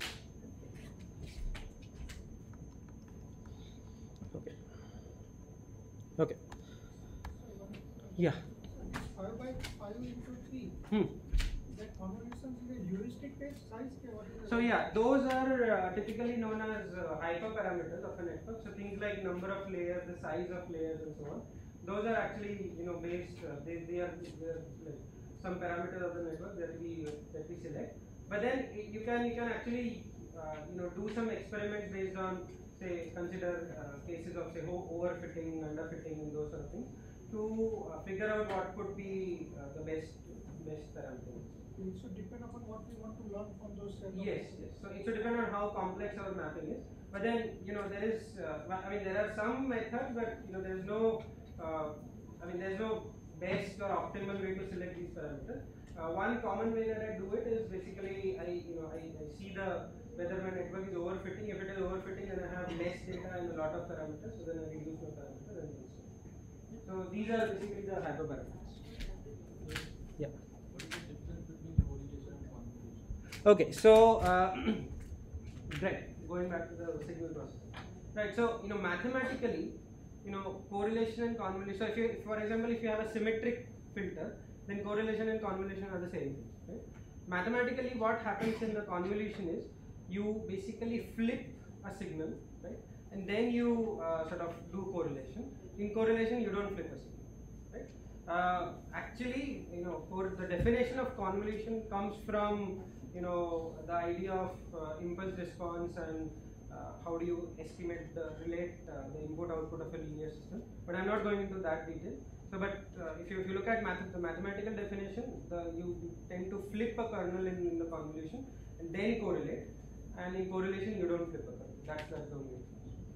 Okay. Okay. Yeah. Five by five into three. Hmm. That convolution is a heuristic based size. Ke what is the So yeah, those are uh, typically known as uh, hyperparameters of a network. So things like number of layers, the size of layers, and so on. Those are actually you know based. Uh, they they are, they are like some parameters of the network that we uh, that we select. But then you can you can actually uh, you know do some experiments based on say consider uh, cases of say overfitting, underfitting, and those sort of things to uh, figure out what could be uh, the best best parameters. It should depend upon what we want to learn from those set of Yes, yes. So it should depend on how complex our mapping is. But then, you know, there is, uh, I mean, there are some methods, but you know, there is no, uh, I mean, there is no best or optimal way to select these parameters. Uh, one common way that I do it is basically, I, you know, I, I see the whether my network is overfitting. If it is overfitting, then I have less data and a lot of parameters. So then I reduce my parameters and so on. So these are basically the hyperparameters. Yeah. Okay, so uh, right, going back to the signal process. Right, so you know mathematically, you know correlation and convolution. So if you, if, for example, if you have a symmetric filter, then correlation and convolution are the same thing. Right? Mathematically, what happens in the convolution is you basically flip a signal, right, and then you uh, sort of do correlation. In correlation, you don't flip a signal. Right? Uh, actually, you know, for the definition of convolution comes from you know the idea of uh, impulse response and uh, how do you estimate the relate uh, the input output of a linear system. But I'm not going into that detail. So, but uh, if you if you look at math, the mathematical definition, the you, you tend to flip a kernel in, in the convolution and then correlate. And in correlation, you don't flip a kernel. That's that's the only difference.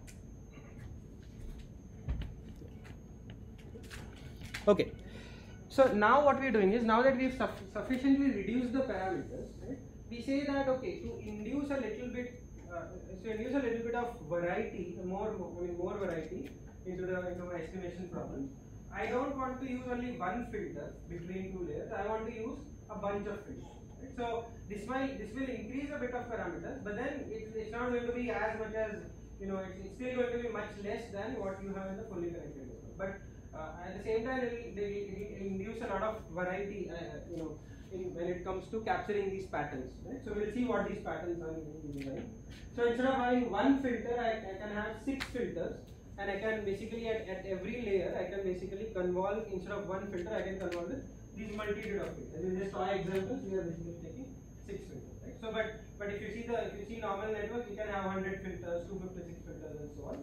Okay. So now what we are doing is, now that we've suff sufficiently reduced the parameters, right, we say that okay, to induce a little bit, uh, to induce a little bit of variety, more, I mean more variety, into the into my estimation problems. I don't want to use only one filter between two layers. I want to use a bunch of filters. Right? So this might this will increase a bit of parameters, but then it, it's not going to be as much as you know. It's, it's still going to be much less than what you have in the fully connected network. But uh, at the same time, it will, it will induce a lot of variety. Uh, you know. In, when it comes to capturing these patterns, right? So we'll see what these patterns are in design. So instead of having one filter, I, I can have six filters, and I can basically at, at every layer I can basically convolve instead of one filter I can convolve with these multitude of filters. In this toy examples, we are basically taking six filters, right? So but but if you see the if you see normal network, you can have one hundred filters, two hundred fifty-six filters, and so on,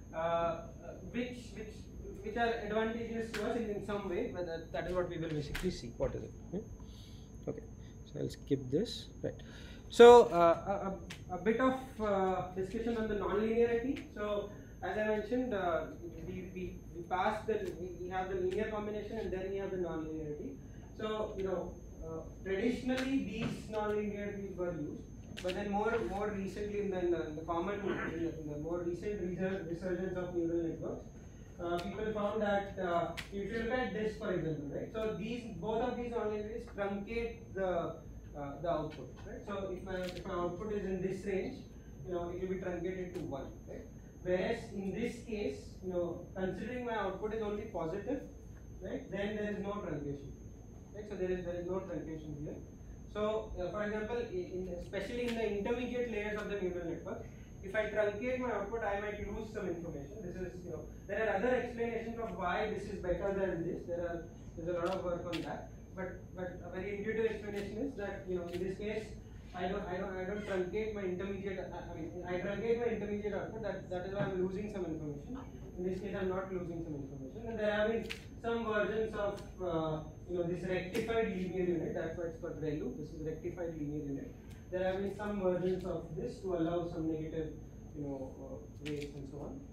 uh, which which which are advantageous to us in, in some way. But that, that is what we will basically see. What is it? Hmm? Okay, so I'll skip this. Right. So uh, a, a bit of uh, discussion on the nonlinearity. So as I mentioned, uh, we, we, we pass the we, we have the linear combination and then we have the nonlinearity. So you know uh, traditionally these nonlinearities were used, but then more more recently in the, in the, in the common in the, in the more recent resurgence of neural networks. Uh, people found that uh, if you look at this, for example, right? So these both of these nonlinearities truncate the uh, the output, right? So if my if my output is in this range, you know, it will be truncated to one, right? Whereas in this case, you know, considering my output is only positive, right? Then there is no truncation, right? So there is there is no truncation here. So uh, for example, in, especially in the intermediate layers of the neural network, if I truncate my output, I might lose some information. This is, you know, there are other explanations of why this is better than this. There are, there's a lot of work on that. But, but a very intuitive explanation is that, you know, in this case, I don't, I don't, I don't truncate my intermediate. I mean, I truncate my intermediate output. That, that is why I'm losing some information. In this case, I'm not losing some information. And there have been some versions of, uh, you know, this rectified linear unit. That's why it's called ReLU. This is rectified linear unit. There have been some versions of this to allow some negative, you know, uh, weights and so on.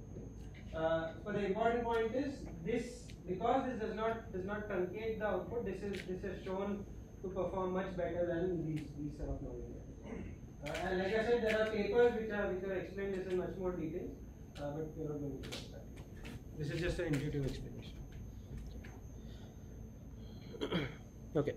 Uh, but the important point is this, because this does not does not truncate the output. This is this is shown to perform much better than these these set of nonlinearities. Uh, and like I said, there are papers which are which are explained this in much more detail, uh, but we're not going to do that. This is just an intuitive explanation. Okay.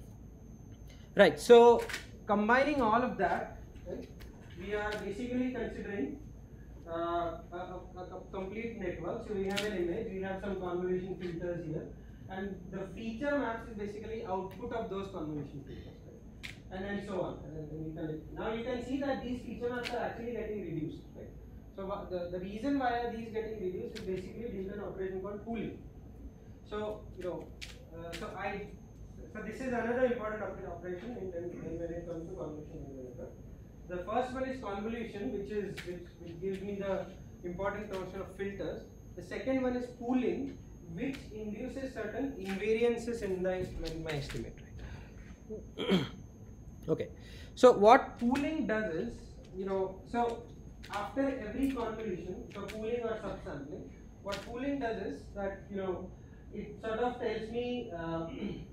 Right. So combining all of that, right, we are basically considering uh, a, a, a complete network. So we have an image, we have some convolution filters here, and the feature maps is basically output of those convolution filters, right? And then so on. And then we can, now you can see that these feature maps are actually getting reduced, right? So the, the reason why are these getting reduced is basically due to an operation called pooling. So you know, uh, so I. So this is another important operation in, in, in when it comes to convolution neural network. The first one is convolution, which is which, which gives me the important notion of filters. The second one is pooling, which induces certain invariances in the in my estimate. Right? Okay. So what pooling does is, you know, so after every convolution, so pooling or subsampling, what pooling does is that, you know, it sort of tells me. Uh,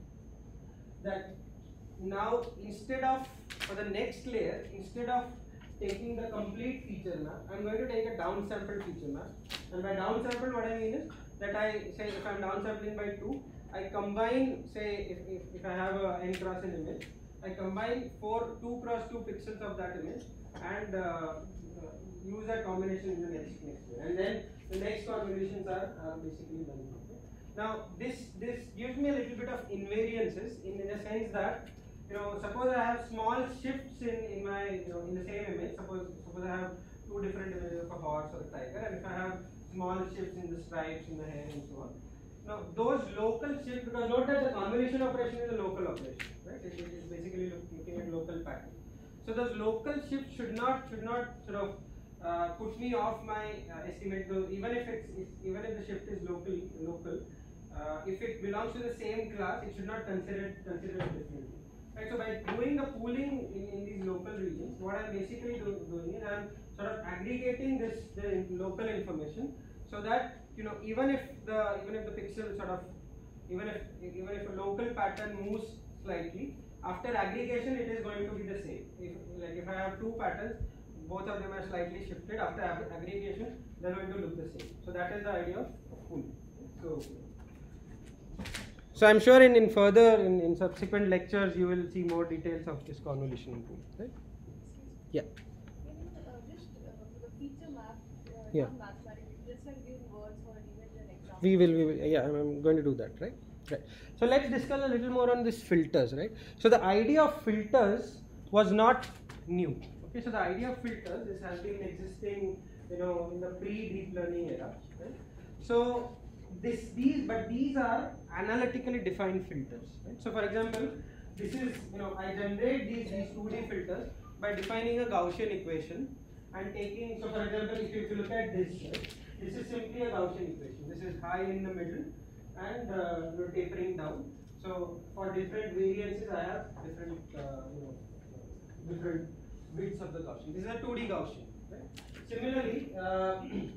that now instead of, for the next layer, instead of taking the complete feature map, I'm going to take a downsampled feature map. And by downsampled, what I mean is that I say if I'm downsampling by two, I combine, say if, if, if I have a n cross n image, I combine four two cross two pixels of that image and uh, uh, use that combination in the next next layer. And then the next convolutions are, are basically done. Now this this gives me a little bit of invariances in, in the sense that, you know, suppose I have small shifts in, in my, you know, in the same image. Suppose suppose I have two different images of a horse or a tiger, and if I have small shifts in the stripes, in the hair, and so on. Now those local shifts, because note that the convolution operation is a local operation, right? It, it is basically look, looking at local patterns. So those local shifts should not should not sort of uh, put me off my uh, estimate. Though even if it's if, even if the shift is local local. Uh, if it belongs to the same class, it should not consider it, consider it differently. Right, so by doing the pooling in, in these local regions, what I'm basically do, doing is I'm sort of aggregating this the local information, so that, you know, even if the even if the pixel sort of even if even if a local pattern moves slightly, after aggregation it is going to be the same. If like if I have two patterns, both of them are slightly shifted. After ag aggregation, they're going to look the same. So that is the idea of pool. So, so I'm sure in, in further in, in subsequent lectures you will see more details of this convolutional pool, right? Yeah. Can you uh, just uh, for the feature map, uh, Yeah. not mathematics, just like give words for an image and example? We will, we will, yeah, I'm, I'm going to do that, right? Right. So let's discuss a little more on this filters, right? So the idea of filters was not new. Okay, so the idea of filters this has been existing, you know, in the pre-deep learning era, right? So this, these, but these are analytically defined filters, right? So for example, this is, you know, I generate these these two D filters by defining a Gaussian equation and taking. So for example, if you, if you look at this, right, this is simply a Gaussian equation. This is high in the middle and uh, you know, tapering down. So for different variances, I have different uh, you know different widths of the Gaussian. This is a two D Gaussian. Right? Similarly, uh,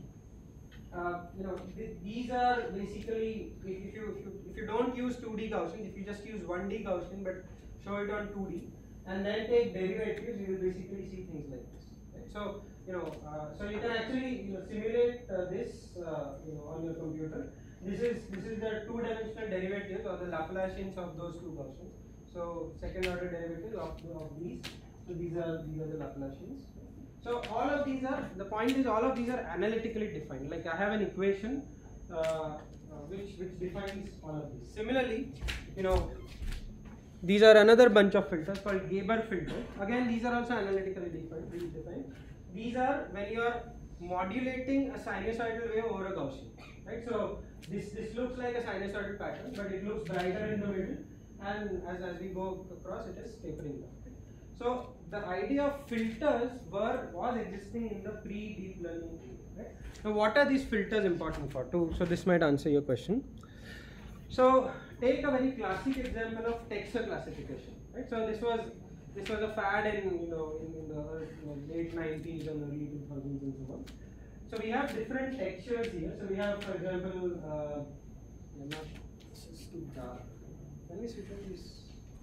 uh, you know th these are basically if, if you if you if you don't use two D Gaussian, if you just use one D Gaussian but show it on two D and then take derivatives, you will basically see things like this. Right? So you know uh, so you can actually you know simulate uh, this uh, you know on your computer. This is this is the two-dimensional derivatives or the Laplacians of those two Gaussians. So second order derivatives of, of these. So these are these are the Laplacians. So all of these are, the point is all of these are analytically defined. Like I have an equation uh, uh, which which defines all of these. Similarly, you know these are another bunch of filters called Gabor filters. Again, these are also analytically defined. defined. These are when you are modulating a sinusoidal wave over a Gaussian. Right? So this this looks like a sinusoidal pattern, but it looks brighter in the middle, and as, as we go across, it is tapering down. So the idea of filters were was existing in the pre-deep learning period. Right? Now, what are these filters important for? To so this might answer your question. So take a very classic example of texture classification. Right? So this was this was a fad in you know in, in the you know, late nineties and early two thousands and so on. So we have different textures here. So we have, for example, uh, I'm not, this is too dark. Can we switch on this?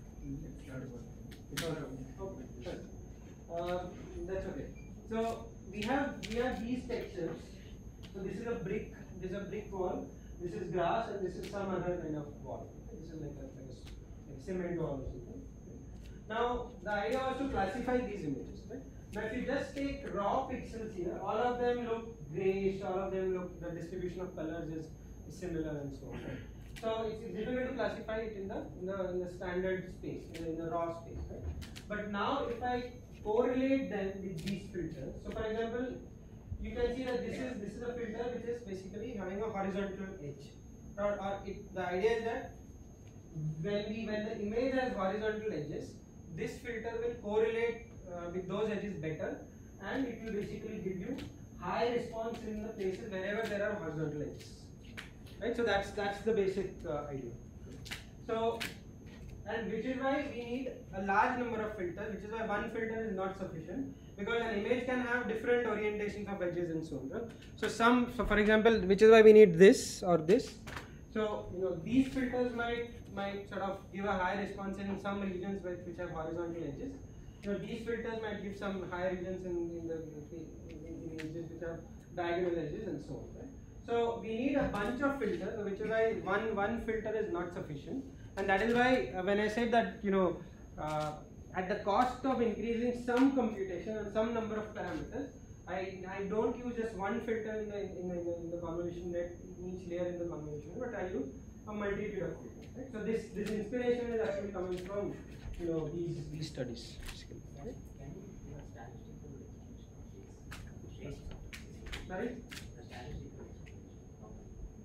Okay, uh, that's okay. So we have we have these textures. So this is a brick. This is a brick wall. This is grass, and this is some other kind of wall. This is like a, like a, like a cement wall or something. Now the idea was to classify these images, right? Now if you just take raw pixels here, all of them look grayish, all of them look, the distribution of colors is, is similar and so on. Right? So it's, it's difficult to classify it in the in the, in the standard space, in the, in the raw space, right? But now if I correlate them with these filters, so for example, you can see that this is this is a filter which is basically having a horizontal edge. Or, or it, the idea is that when we when the image has horizontal edges, this filter will correlate uh, with those edges better, and it will basically give you high response in the places wherever there are horizontal edges. Right? So that's that's the basic uh, idea. So, and which is why we need a large number of filters, which is why one filter is not sufficient, because an image can have different orientations of edges and so on. Right? So some, so for example, which is why we need this or this. So you know these filters might might sort of give a high response in some regions which, which have horizontal edges. You know these filters might give some high regions in, in the in, in regions which have diagonal edges and so on. Right? So we need a bunch of filters, which is why one one filter is not sufficient, and that is why uh, when I said that you know uh, at the cost of increasing some computation and some number of parameters, I, I don't use just one filter in the, in the, in the convolution net, each layer in the convolution, but I use a multitude of filters. Right? So this this inspiration is actually coming from you know these these studies. Basically. Right? Can you give a statistical explanation of this? Sorry? The statistical explanation of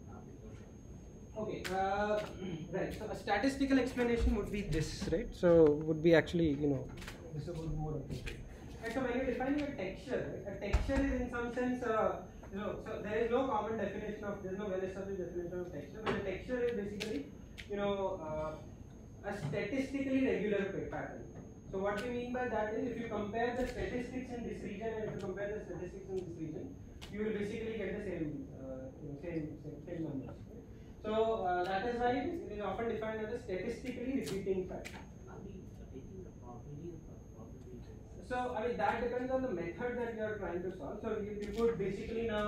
Okay, uh, right. So a statistical explanation would be this, right? So would be actually you know this would be more appropriate. Right, so when you're defining a texture, right, a texture is in some sense, uh, you know, so there is no common definition of, there is no well-established definition of texture, but a texture is basically, you know, uh, a statistically regular pattern. So what we mean by that is, if you compare the statistics in this region and if you compare the statistics in this region, you will basically get the same, uh, you know, same, same, same numbers. Right? So uh, that is why it is, it is often defined as a statistically repeating pattern. Are we taking the probability of probability? So I mean that depends on the method that you are trying to solve. So you, you could basically now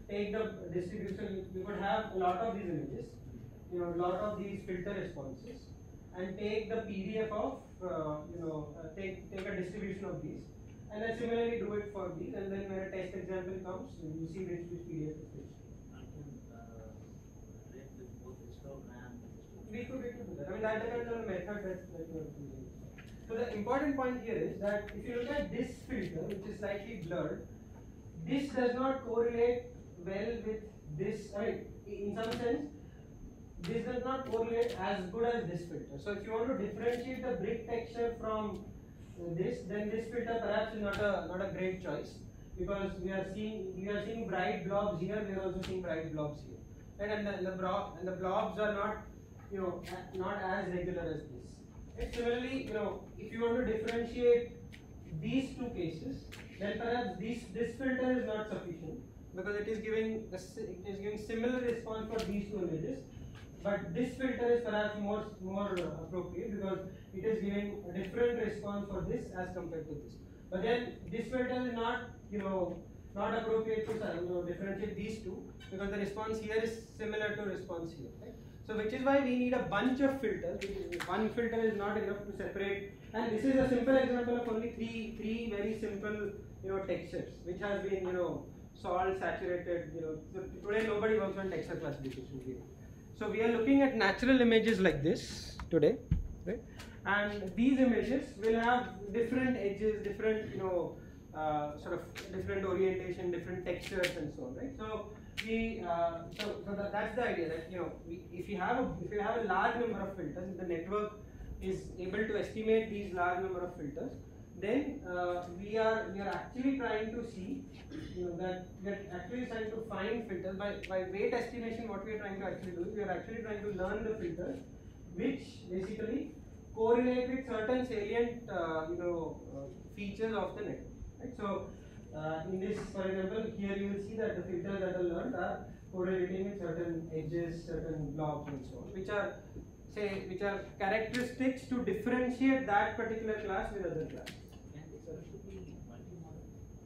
take the distribution, you could have a lot of these images, you know, a lot of these filter responses, and take the P D F of, uh, you know, uh, take take a distribution of these, and then similarly do it for these, and then when a test example comes, you see which which P D F is which. I can uh, relate with both histogram and histogram. We could, we could do that. I mean, that depends on the method that, that you are using. So the important point here is that if you look at this filter, which is slightly blurred, this does not correlate well with this. I mean, in some sense, this does not correlate as good as this filter. So if you want to differentiate the brick texture from uh, this, then this filter perhaps is not a not a great choice, because we are seeing we are seeing bright blobs here. We are also seeing bright blobs here, right? And the, the blob and the blobs are not, you know, not as regular as this. And similarly, you know, if you want to differentiate these two cases, then perhaps this this filter is not sufficient, because it is giving the, it is giving similar response for these two images, but this filter is perhaps more more uh, appropriate, because it is giving a different response for this as compared to this. But then this filter is not, you know, not appropriate to, you know, differentiate these two, because the response here is similar to response here, right? So which is why we need a bunch of filters. One filter is not enough to separate, and this is a simple example of only three three very simple, you know, textures, which has been, you know, salt saturated, you know. So today nobody works on texture classification here. So we are looking at natural images like this today, right? And these images will have different edges, different, you know, uh, sort of different orientation, different textures, and so on, right? So we, uh, so, so that, that's the idea, that, you know, we, if you have a, if you have a large number of filters, if the network is able to estimate these large number of filters, then uh, we are we are actually trying to see, you know, that we are actually trying to find filters by by weight estimation. What we are trying to actually do is we are actually trying to learn the filters which basically correlate with certain salient, uh, you know, uh, features of the network, right? So uh, in this, for example, here you will see that the filters that are learned are correlating with certain edges, certain blobs, and so on, which are, say, which are characteristics to differentiate that particular class with other classes. Can this also be multimodal?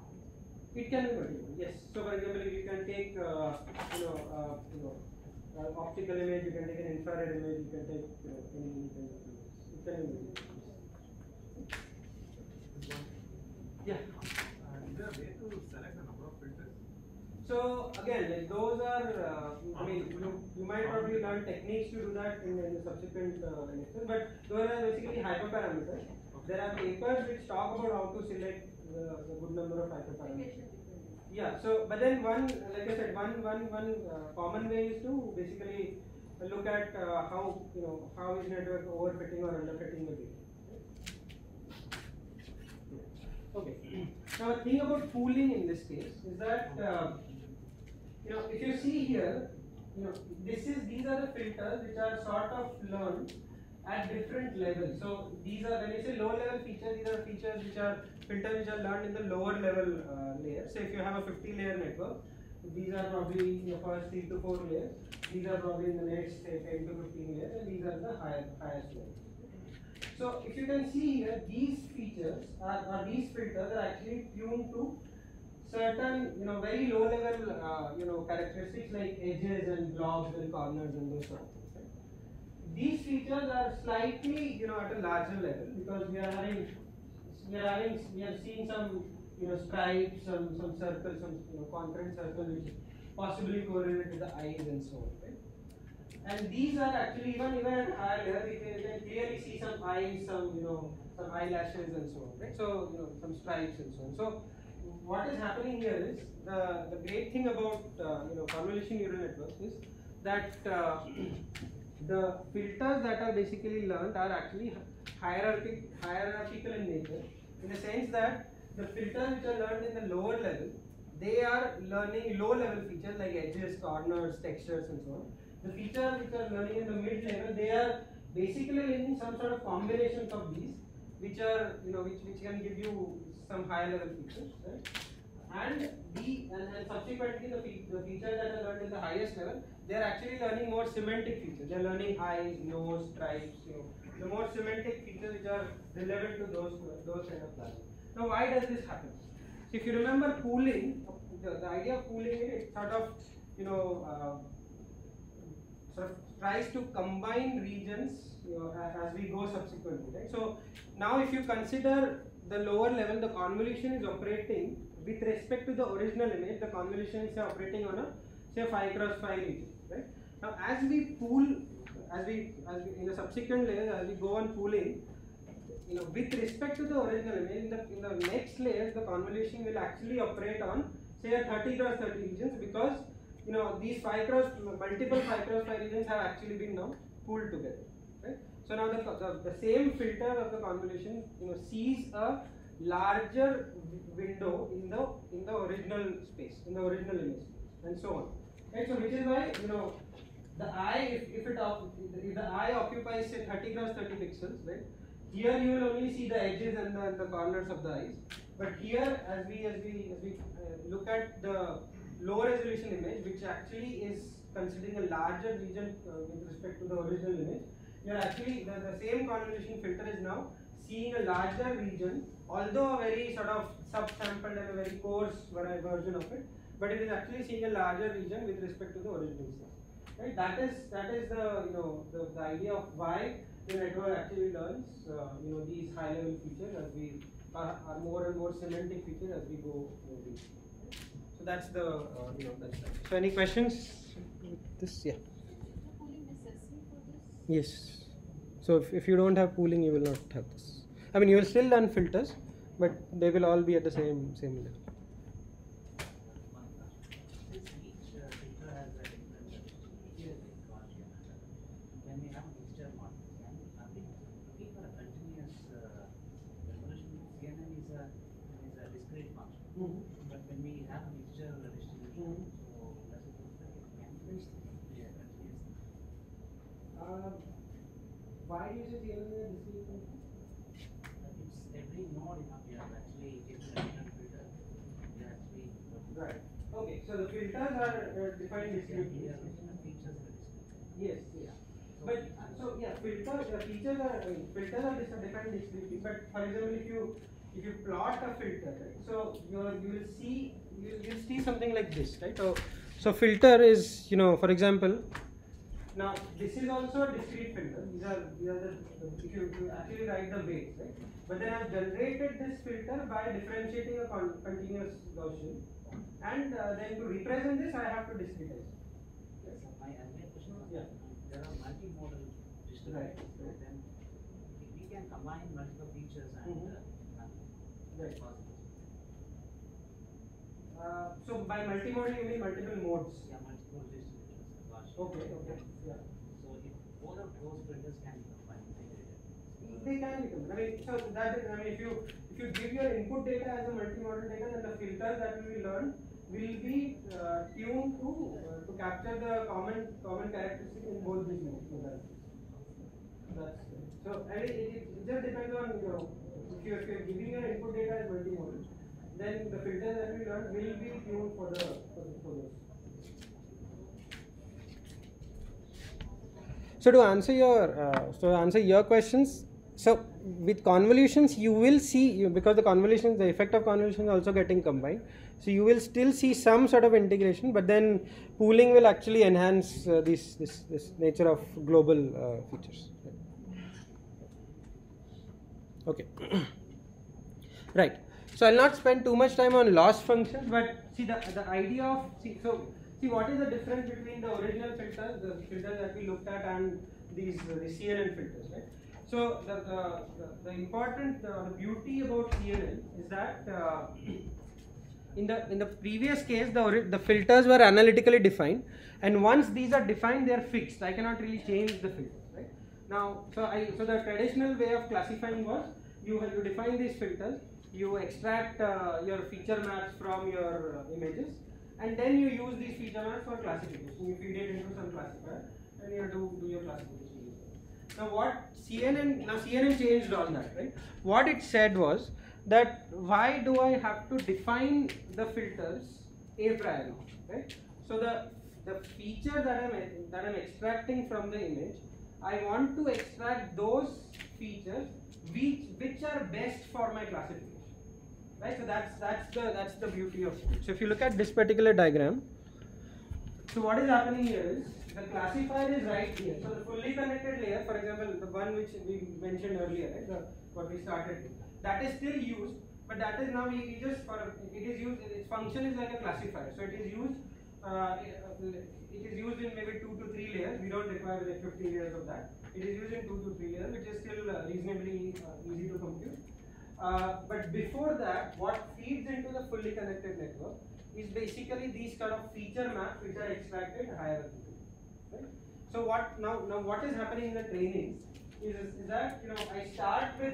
It can be multiple, yes. So for example, if you can take, uh, you know, uh, you know, uh, optical image, you can take an infrared image, you can take, you know, any kind of image. It can be multiple. Yeah. Uh, is there a way to select the number of filters? So again, like those are, uh, I mean, you, you might probably learn techniques to do that in, in the subsequent uh, lectures, but those are basically hyperparameters. There are papers which talk about how to select the, the good number of hyperparameters. Yeah. So, but then one, like I said, one one one uh, common way is to basically look at uh, how, you know, how is network overfitting or underfitting the data. Okay. Now, the thing about pooling in this case is that, uh, you know, if you see here, you know, this is these are the filters which are sort of learned at different levels. So these are, when you say low level features, these are features which are filters which are learned in the lower level uh, layer. So if you have a fifty layer network, these are probably in the first three to four layers. These are probably in the next, say, ten to fifteen layers, and these are the higher, highest layers. So if you can see here, these features are, or these filters are actually tuned to certain, you know, very low level, uh, you know, characteristics like edges and blobs and corners and those sort of things. Right? These features are slightly, you know, at a larger level, because we are having, we are having, we are seeing some, you know, stripes, some some circles, some, you know, concurrent circles which possibly correlate with the eyes and so on. Right? And these are actually, even even at higher level, you can, you can clearly see some eyes, some, you know, some eyelashes and so on, right? So, you know, some stripes and so on. So what is happening here is, the the great thing about uh, you know, convolution neural networks is that uh, the filters that are basically learned are actually hierarchic hierarchical in nature, in the sense that the filters which are learned in the lower level, they are learning low level features like edges, corners, textures, and so on. The features which are learning in the mid level, they are basically learning some sort of combinations of these, which are, you know, which, which can give you some higher level features, right? And the and, and subsequently the, fe the features that are learned in the highest level, they are actually learning more semantic features. They are learning eyes, nose, stripes, you know, the more semantic features which are relevant to those those kind of classes. Now, why does this happen? So if you remember pooling, the, the idea of pooling is it sort of, you know, uh, sort of tries to combine regions, you know, as, as we go subsequently, right? So now if you consider the lower level, the convolution is operating with respect to the original image. The convolution is say, operating on a say five cross five region, right? Now as we pool, as we as we, in the subsequent layers, as we go on pooling, you know, with respect to the original image, in the in the next layers, the convolution will actually operate on say a thirty cross thirty regions, because you know these five cross multiple five cross five regions have actually been now pooled together, right? So now the, the the same filter of the convolution, you know, sees a larger window in the in the original space, in the original image, and so on, right? So which is why, you know, the eye, if, if it if the eye occupies say thirty cross thirty pixels, right? Here you will only see the edges and the, and the corners of the eyes, but here as we as we as we uh, look at the low resolution image, which actually is considering a larger region uh, with respect to the original image, you are actually the, the same convolution filter is now seeing a larger region, although a very sort of subsampled and a very coarse version of it, but it is actually seeing a larger region with respect to the original size. Right? That is that is the you know the, the idea of why the network actually learns uh, you know these high level features as we are, are more and more semantic features as we go moving. So that's the uh, you know that's that. So any questions with this? Yeah. Is the pooling necessary for this? Yes. So if, if you don't have pooling, you will not have this. I mean, you will still learn filters, but they will all be at the same same level. Since each uh, filter has a different feature like Gaussian, when we have a mixture model, can are we looking for a continuous uh, resolution? C N N is a is a discrete function, Mm-hmm. but when we have a mixture distribution, Mhm. so does it look like it can be yeah, continuous? Uh, why do you say C N N is discrete function? It's every node in a we have actually taken a different filter. We actually Right. Okay. So the filters are uh, defined discretely. we are looking at features in a discrete. Yes. Yes. But so yeah, filters uh, features are I mean, filters are dis- defined discretely. But for example, if you if you plot a filter, right? So you you will see you will see something like this, right? So so filter is, you know, for example, now this is also a discrete filter. These are these are the, the if you, you actually write the weights, right? But then I've generated this filter by differentiating a con- continuous Gaussian, and uh, then to represent this I have to discretize. Yes, so my earlier question was Yeah. there are multimodal distributions, Right, so right. then we can combine multiple features and Mhm. uh, and Right. possible. Uh, so by multimodal you mean multiple modes. Yeah, multiple distributions. Gaussian. Okay, okay, yeah. So if both of those filters can be combined, integrated. They can become. I mean, so that is, I mean, if you if you give your input data as a multimodal data, then the filters that will be learned will be uh, tuned to uh, to capture the common common characteristic in both these modalities. That's so. I mean, it, it just depends on, you know, if you if you're giving your input data as multimodal, then the filters that we learn will be tuned for the for, the, for those. So to answer your uh, so to answer your questions, so with convolutions you will see, you, because the convolutions, the effect of convolution is also getting combined, so you will still see some sort of integration, but then pooling will actually enhance uh, this this this nature of global uh, features. Okay. Right. So I'll not spend too much time on loss functions, but see the the idea of see so see what is the difference between the original filters, the filters that we looked at, and these uh, the C N N filters, right? So the the, the, the important uh, the beauty about C N N is that uh, in the in the previous case the ori- the filters were analytically defined, and once these are defined they are fixed. I cannot really change the filters, right? Now so I so the traditional way of classifying was you you define these filters, you extract uh, your feature maps from your uh, images, and then you use these feature maps for classification. You feed it into some classifier and you do, do your classification. Now what C N N, now C N N changed all that, right? What it said was that why do I have to define the filters a priori, right? So the the feature that I'm that I'm extracting from the image, I want to extract those features which which are best for my classification. right? So that's that's the that's the beauty of it. So if you look at this particular diagram, so what is happening here is the classifier is right here. So the fully connected layer, for example, the one which we mentioned earlier, right? The, what we started with, that is still used, but that is now we, we just for it is used. Its function is like a classifier. So it is used. Uh, it is used in maybe two to three layers. We don't require like fifty layers of that. It is used in two to three layers, which is still uh, reasonably uh, easy to compute. Uh, but before that, what feeds into the fully connected network is basically these kind of feature maps which are extracted hierarchically. Right? So what now? Now what is happening in the training is, is that you know I start with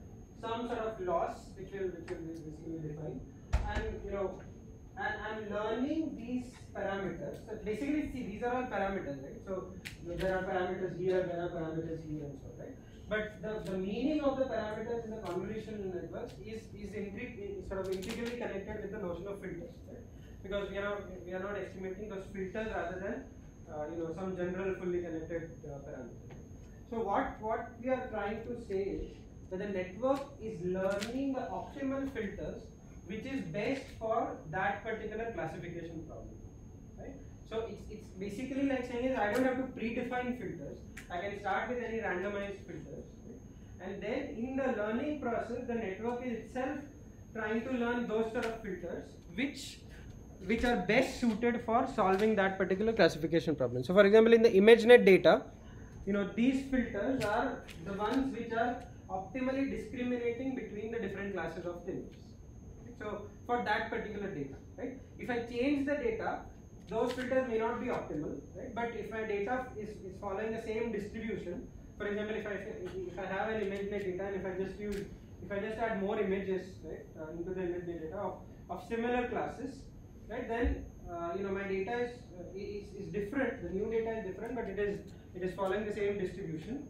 some sort of loss which will which will basically define, and you know and I'm learning these parameters. So basically, see, these are all parameters, right? So you know, there are parameters here, there are parameters here, and so right. But the, the meaning of the parameters in the convolutional networks is is, is sort of integrally connected with the notion of filters, right? Because we are not we are not estimating those filters rather than uh, you know some general fully connected uh, parameters. So what what we are trying to say is that the network is learning the optimal filters which is best for that particular classification problem, right? So it's, it's basically like saying is I don't have to predefine filters. I can start with any randomized filters, right? And then in the learning process, the network is itself trying to learn those sort of filters which which are best suited for solving that particular classification problem. So for example, in the ImageNet data, you know these filters are the ones which are optimally discriminating between the different classes of the images. So for that particular data, right? If I change the data, those filters may not be optimal, right? But if my data is, is following the same distribution, for example, if I if I have an ImageNet data and if I just use if I just add more images, right, uh, into the ImageNet data of, of similar classes, right? Then uh, you know my data is, uh, is is different. The new data is different, but it is it is following the same distribution.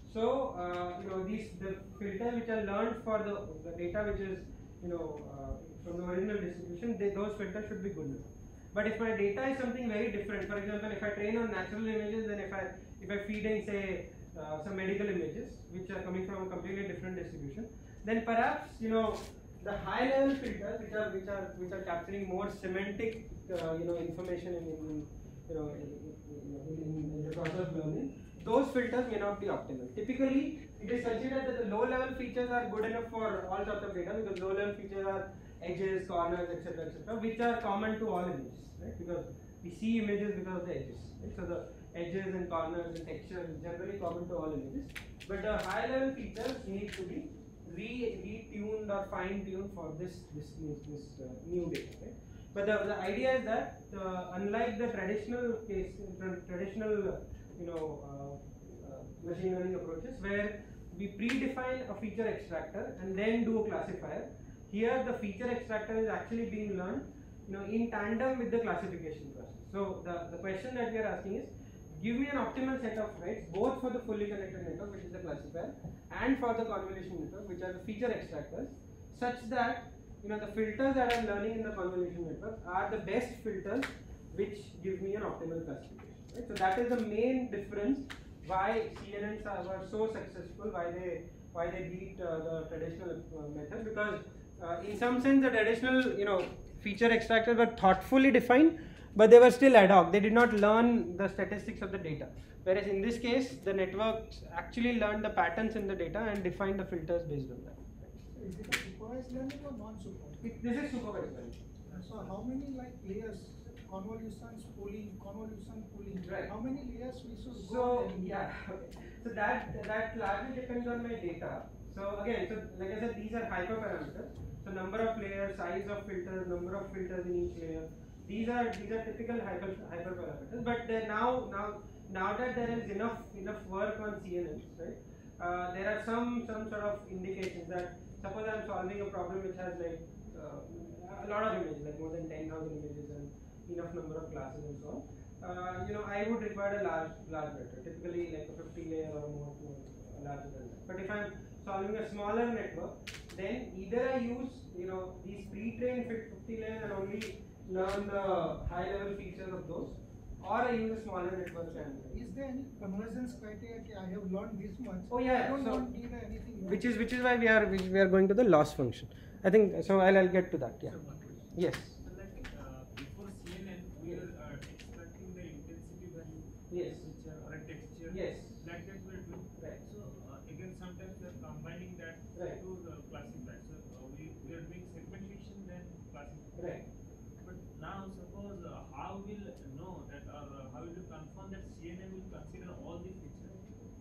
So uh, you know these the filters which are learned for the, the data which is you know, uh, from the original distribution, they, those filters should be good enough. But if my data is something very different, for example, if I train on natural images, then if I if I feed in say uh, some medical images which are coming from a completely different distribution, then perhaps you know the high level filters which are which are which are capturing more semantic uh, you know information in, in you know in, in, in the process of learning, those filters may not be optimal. Typically, it is considered that the low-level features are good enough for all sorts of data because low-level features are edges, corners, et cetera, et cetera, which are common to all images, right? Because we see images because of the edges, right? So the edges and corners and texture is generally common to all images. But the high-level features need to be re retuned or fine-tuned for this this this, this uh, new data, right? But the, the idea is that uh, unlike the traditional case, traditional uh, you know uh, uh, machine learning approaches where we predefine a feature extractor and then do a classifier, here the feature extractor is actually being learned you know in tandem with the classification process. So the, the question that we are asking is, give me an optimal set of weights both for the fully connected network, which is the classifier, and for the convolution network, which are the feature extractors, such that you know the filters that I am learning in the convolution network are the best filters which give me an optimal classification. Right? So that is the main difference why C N Ns are, were so successful, why they why they beat uh, the traditional uh, method, because uh, in some sense the traditional you know feature extractors were thoughtfully defined, but they were still ad hoc. They did not learn the statistics of the data. Whereas in this case, the networks actually learned the patterns in the data and defined the filters based on that. Is it a supervised learning or non-supervised? It, this is supervised learning. So how many like layers, convolution, pooling, convolution, pooling? Right. How many layers we should go? So and- yeah, okay. So that that largely depends on my data. So again, so like I said, these are hyperparameters. So number of layers, size of filters, number of filters in each layer. These are these are typical hyper hyperparameters. But now now now that there is enough enough work on C N Ns, right? Uh, there are some some sort of indications that suppose I am solving a problem which has like uh, a lot of images, like more than ten thousand images and enough number of classes and so on. Uh, you know, I would require a large large vector, typically like a fifty layer or more, more uh, larger than that. But if I am solving a smaller network, then either I use you know these pre-trained fifty layers and only learn the high level features of those, or I use a smaller network and Is there any convergence criteria? Okay, I have learned this much. Oh, yeah, I don't so- want to give anything. which is which is why we are which we are going to the loss function. I think so. I'll, I'll get to that. Yeah. So one question. Yes. So like uh, before C N N, we are uh, extracting the intensity value, Yes. which are, or a texture. Yes. Like that we are doing. Right. So uh, again, sometimes we are combining that Right. to the classify. So uh, we we are doing segmentation then classify. Right. But now suppose uh, how will know that or uh, how will you confirm that C N N will consider all the features?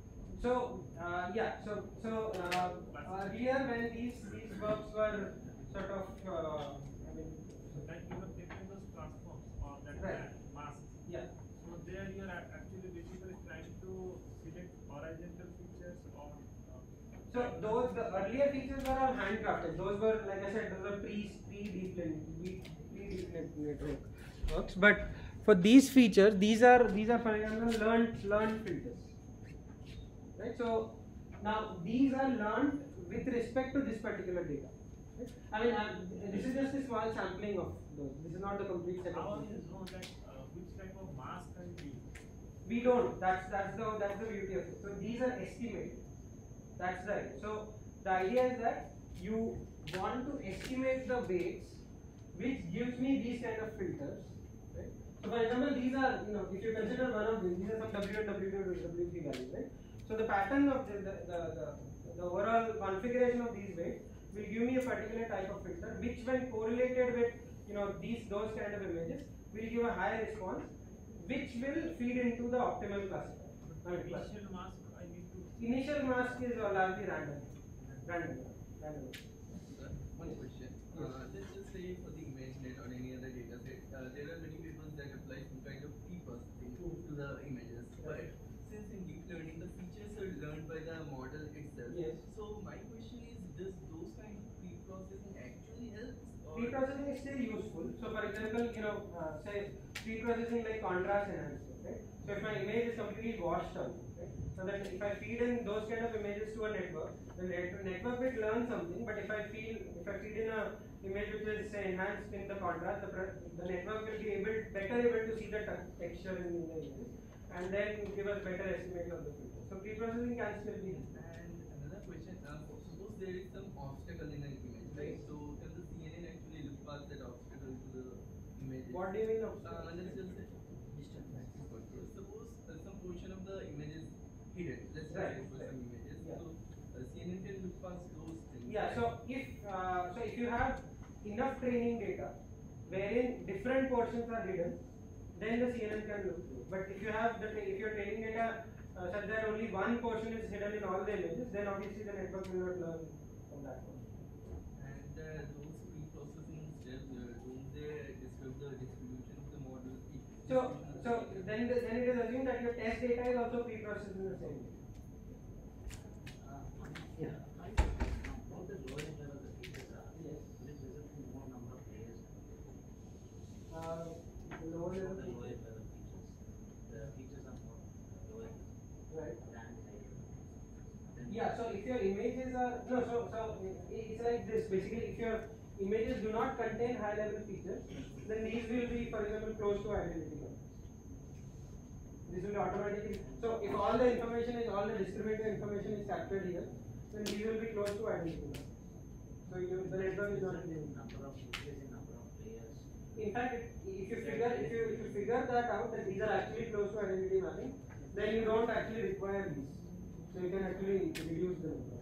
So uh, yeah. So so uh, earlier when these these verbs were sort of uh, I mean Like you have taken those transforms or that Right. uh, masks. yeah. So there you are ac- actually basically trying to select horizontal features or. Uh, So those the earlier features were all handcrafted. Those were, like I said, those were pre pre deep learning, pre deep network works. But for these features, these are these are for example learned learned filters. Right. So now these are learned with respect to this particular data. Right? I mean, I'm, this is just a small sampling of those. This is not the complete set how of you features. know that uh, which type of mask are you using? We don't. That's that's the that's the beauty of it. So these are estimated. That's right. So the idea is that you want to estimate the weights, which gives me these kind of filters. Right? So for example, these are, you know, if you consider one of these, these are some W and W two and W three values, right? So the pattern of the the, the, the, the overall configuration of these weights will give me a particular type of filter, which when correlated with, you know, these those kind of images will give a higher response, which will feed into the optimal classifier. I mean, class- Initial mask I need to. Initial mask is uh, largely random. Random. Random. Sir, one question. Uh, let's just say for the ImageNet or any other data set, uh, there are many people that apply some kind of pre-processing to the images. But since in deep learning, the features are learned by the model itself. Yes. So my question is, does those kind of pre-processing actually helps? Or Pre-processing is still useful. So for example, you know, uh, say pre-processing like contrast enhancement, right? So if my image is completely washed out, right? So that if I feed in those kind of images to a network, the net- network will learn something. But if I feel, if I feed in a image which is say enhanced in the contrast, the, pre- the network will be able better able to see the te- texture in the image, and then give us better estimate of the filter. So pre-processing can still be done. and another question, uh, suppose there is some obstacle in an image, right? Yes. So can the C N N actually look past that obstacle to the image? What do you mean of? Uh, let's just say, okay, suppose uh, some portion of the image is hidden. Let's just Right, say for right. some images. Yeah. So uh, C N N can look past those things. Yeah, right? so if uh, so if you have enough training data wherein different portions are hidden, then the C N N can look through. But if you have the tra- if your training data uh, such that only one portion is hidden in all the images, then obviously the network will not learn from that portion. And uh, those pre-processing steps, uh, don't they describe the distribution of the model? So so then the, then it is assumed that your test data is also pre-processed in the same way. Uh, one- Yeah. I now, all the lower level the features are, Yes. will it result in more number of layers? Uh, the lower All level the lower features. level features, the features are more uh, lower Right. than higher. Then Yeah, so if your images are no, so so i- it's like this. Basically, if your images do not contain high level features, then these will be, for example, close to identity context. This will automatically. So if all the information is all the discriminator information is captured here, then these will be close to identity context. So you, the network is not. result in number of increase in number of layers. In fact, it, if you figure if you if you figure that out that these are actually close to identity mapping, then you don't actually require these. So you can actually reduce the number.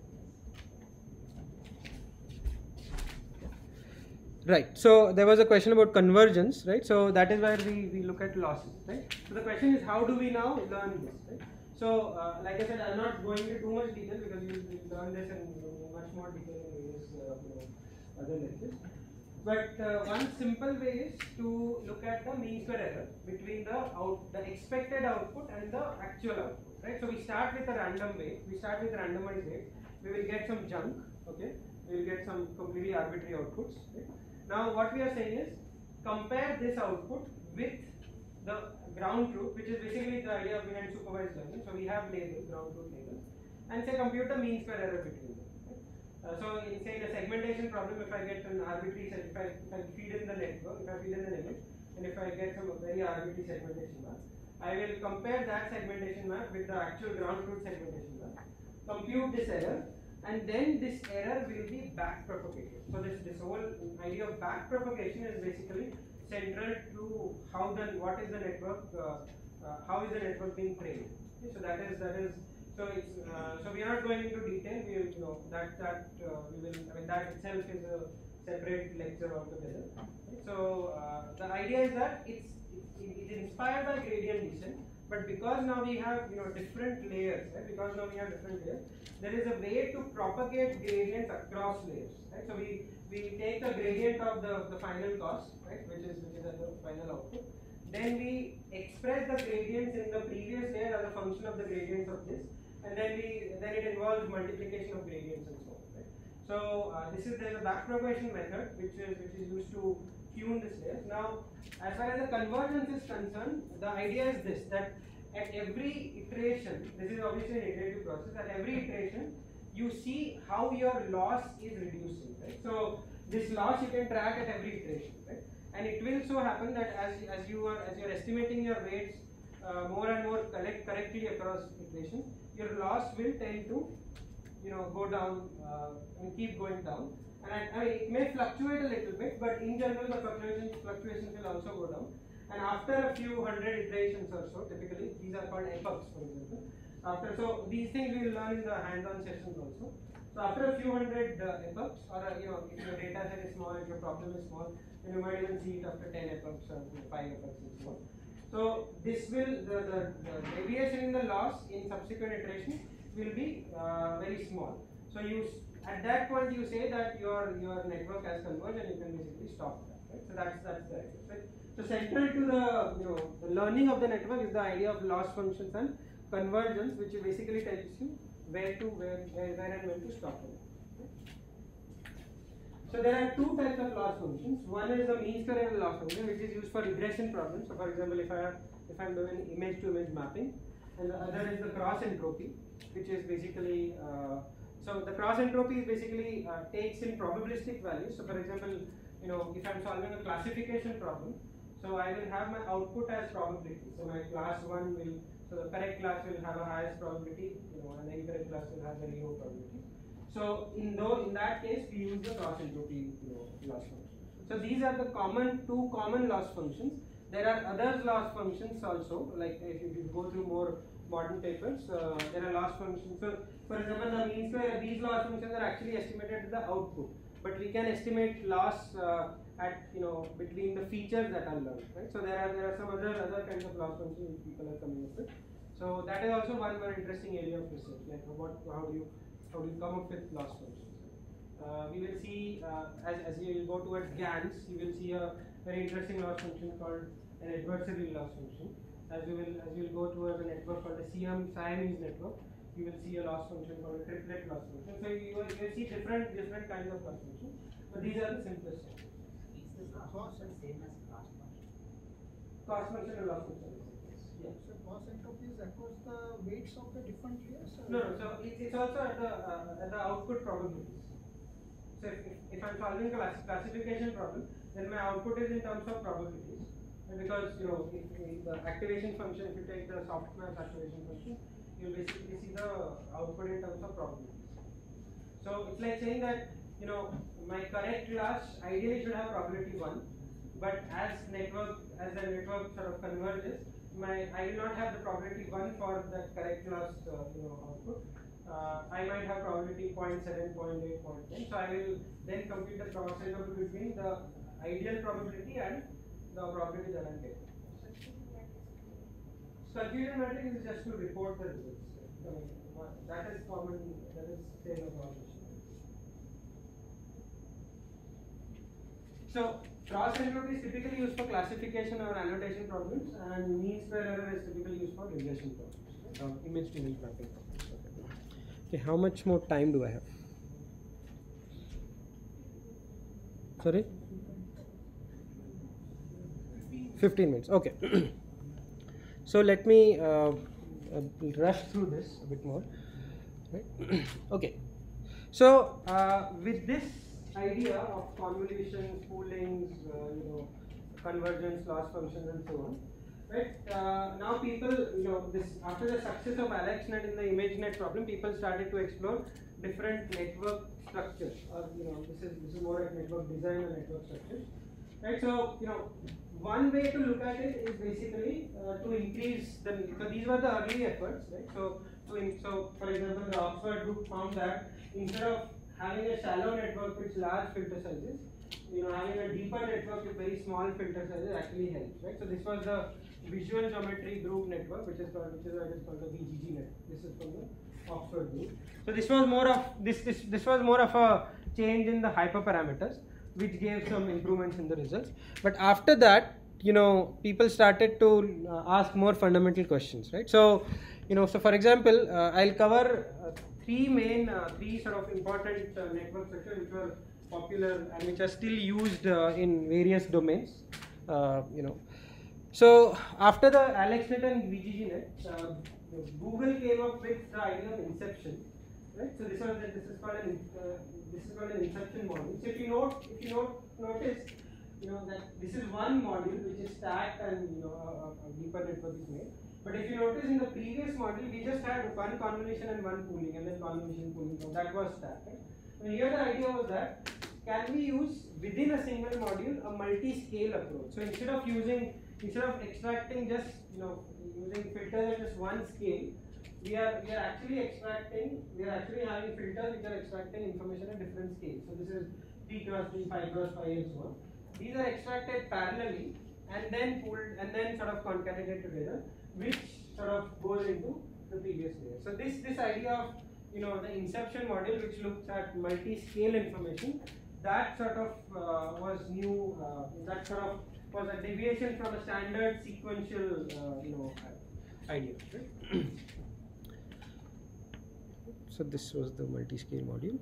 Right. So there was a question about convergence, right? So that is where we, we look at losses, right? So the question is, how do we now learn this, right? So uh, like I said, I'm not going into too much detail because you will learn this in you know, much more detail in various uh, you know, other lectures. But uh, one simple way is to look at the mean square error between the out the expected output and the actual output, right? So we start with a random weight. We start with randomized weight. We will get some junk, okay? We will get some completely arbitrary outputs. Right? Now what we are saying is compare this output with the ground truth, which is basically the idea behind supervised learning. So we have labels, ground truth labels, and say compute the mean square error between them. Right? Uh, so in say in a segmentation problem, if I get an arbitrary set, if I, if I feed in the network, if I feed in the limit, and if I get some very arbitrary segmentation map, I will compare that segmentation map with the actual ground truth segmentation map, compute this error, and then this error will be back propagated. So this this whole idea of back propagation is basically central to how the what is the network, uh, uh, how is the network being trained. Okay, so that is that is so it's uh, so we are not going into detail. We will, you know that that uh, we will I mean that itself is a separate lecture altogether. Okay, so uh, the idea is that it's it, it is inspired by gradient descent, but because now we have you know different layers, right? Because now we have different layers, there is a way to propagate gradients across layers, right? So we we take the gradient of the the final cost, right, which is which is at the final output. Then we express the gradients in the previous layer as a function of the gradients of this, and then we then it involves multiplication of gradients and so on. Right? So uh, this is there is a backpropagation method which is which is used to tune this layer. Now, as far as the convergence is concerned, the idea is this, that at every iteration, this is obviously an iterative process. At every iteration, you see how your loss is reducing. Right? So this loss you can track at every iteration. Right? And it will so happen that as as you are as you are estimating your weights uh, more and more correct correctly across iterations, your loss will tend to you know go down uh, and keep going down. And I, I mean it may fluctuate a little bit, but in general the fluctuations fluctuations will also go down. And after a few hundred iterations or so, typically these are called epochs, for example. After so these things we will learn in the hands-on sessions also. So after a few hundred uh, epochs, or uh, you know if your data set is small, if your problem is small, then you might even see it after ten epochs or five epochs and so on. So this will the, the, the deviation in the loss in subsequent iterations will be uh, very small. So you at that point you say that your your network has converged and you can basically stop that. Right? So that's that's the idea. Right? So central to the you know the learning of the network is the idea of loss functions and convergence, which basically tells you where to where where, where and when to stop it. So there are two types of loss functions. One is the mean square error loss function, which is used for regression problems. So for example, if I have, if I'm doing image to image mapping, and the other is the cross entropy, which is basically uh, so the cross entropy is basically uh, takes in probabilistic values. So for example, you know if I'm solving a classification problem, so I will have my output as probability. So my class one will so the correct class will have a highest probability, you know, and the incorrect class will have very low probability. So in though in that case we use the cross entropy you know, loss function. So these are the common two common loss functions. There are other loss functions also. Like if you go through more modern papers, uh, there are loss functions. So for example, the mean square these loss functions are actually estimated at the output, but we can estimate loss uh, at you know between the features that are learned. Right. So there are there are some other other kinds of loss functions which people are coming up with. So that is also one very interesting area of research. Like what how do you how do you come up with loss functions? Uh, we will see uh, as, as you will go towards GANs, you will see a very interesting loss function called an adversarial loss function. As you will as you will go towards a network called a Siam Siamese network, you will see a loss function called a triplet loss function. So you will, you will see different different kinds of loss functions, but these are the simplest ones. Is this loss function same as cost function? Cost function and loss function. Yeah. So cost entropy is across the weights of the different layers? or- No, no. So it, it's also at the uh, at the output probabilities. So if, if, if I'm solving a class, classification problem, then my output is in terms of probabilities. And because you know if, if the activation function, if you take the software activation function, you'll basically see the output in terms of probabilities. So it's like saying that you know my correct class ideally should have probability one, but as network as the network sort of converges, my I will not have the probability one for that correct class uh, you know output. Uh, I might have probability zero point seven, zero point eight, zero point ten. So I will then compute the cross entropy between the ideal probability and the probability that I'm getting. Confusion matrix is just to report the results. I mean, that is common. That is same as all. So cross entropy is typically used for classification or annotation problems, and mean square error is typically used for regression problems, or image to image mapping problems. Okay, how much more time do I have? Sorry? fifteen minutes. Okay. So let me uh, uh, rush through this a bit more. Right? Okay. So uh, with this idea of convolutions, poolings, uh, you know, convergence, loss functions, and so on. Right uh, now, people, you know, this after the success of AlexNet in the ImageNet problem, people started to explore different network structures, or you know, this is this is more like network design and network structures, right? So you know, one way to look at it is basically uh, to increase the. So these were the early efforts, right? So to in, so for example, the Oxford group found that instead of having a shallow network with large filter sizes, you know, having a deeper network with very small filter sizes actually helps, right? So this was the visual geometry group network, which is called, which is what is called the V G G network. This is from the Oxford group. So this was more of this this this was more of a change in the hyperparameters, which gave some improvements in the results. But after that, you know, people started to uh, ask more fundamental questions, right? So, you know, so for example, uh, I'll cover uh, three main, uh, three sort of important uh, network structures which were popular and which are still used uh, in various domains. Uh, you know, so after the AlexNet and V G G net, uh, Google came up with the idea of inception, right? So this was this is called an uh, this is called an inception model. So if you note, if you note notice, you know that this is one module which is stacked and you know a, a deeper network is made. But if you notice in the previous model, we just had one convolution and one pooling, and then convolution pooling. So that was stacked. Right? And here the idea was that can we use within a single module a multi-scale approach? So instead of using instead of extracting just you know using filters at just one scale, we are we are actually extracting we are actually having filters which are extracting information at different scales. So this is three cross three, five cross five, and so on. These are extracted parallelly and then pooled and then sort of concatenated together, which sort of goes into the previous layer. So this this idea of you know the inception model, which looks at multi-scale information, that sort of uh, was new. Uh, that sort of was a deviation from a standard sequential uh, you know idea. Right? So this was the multi-scale module.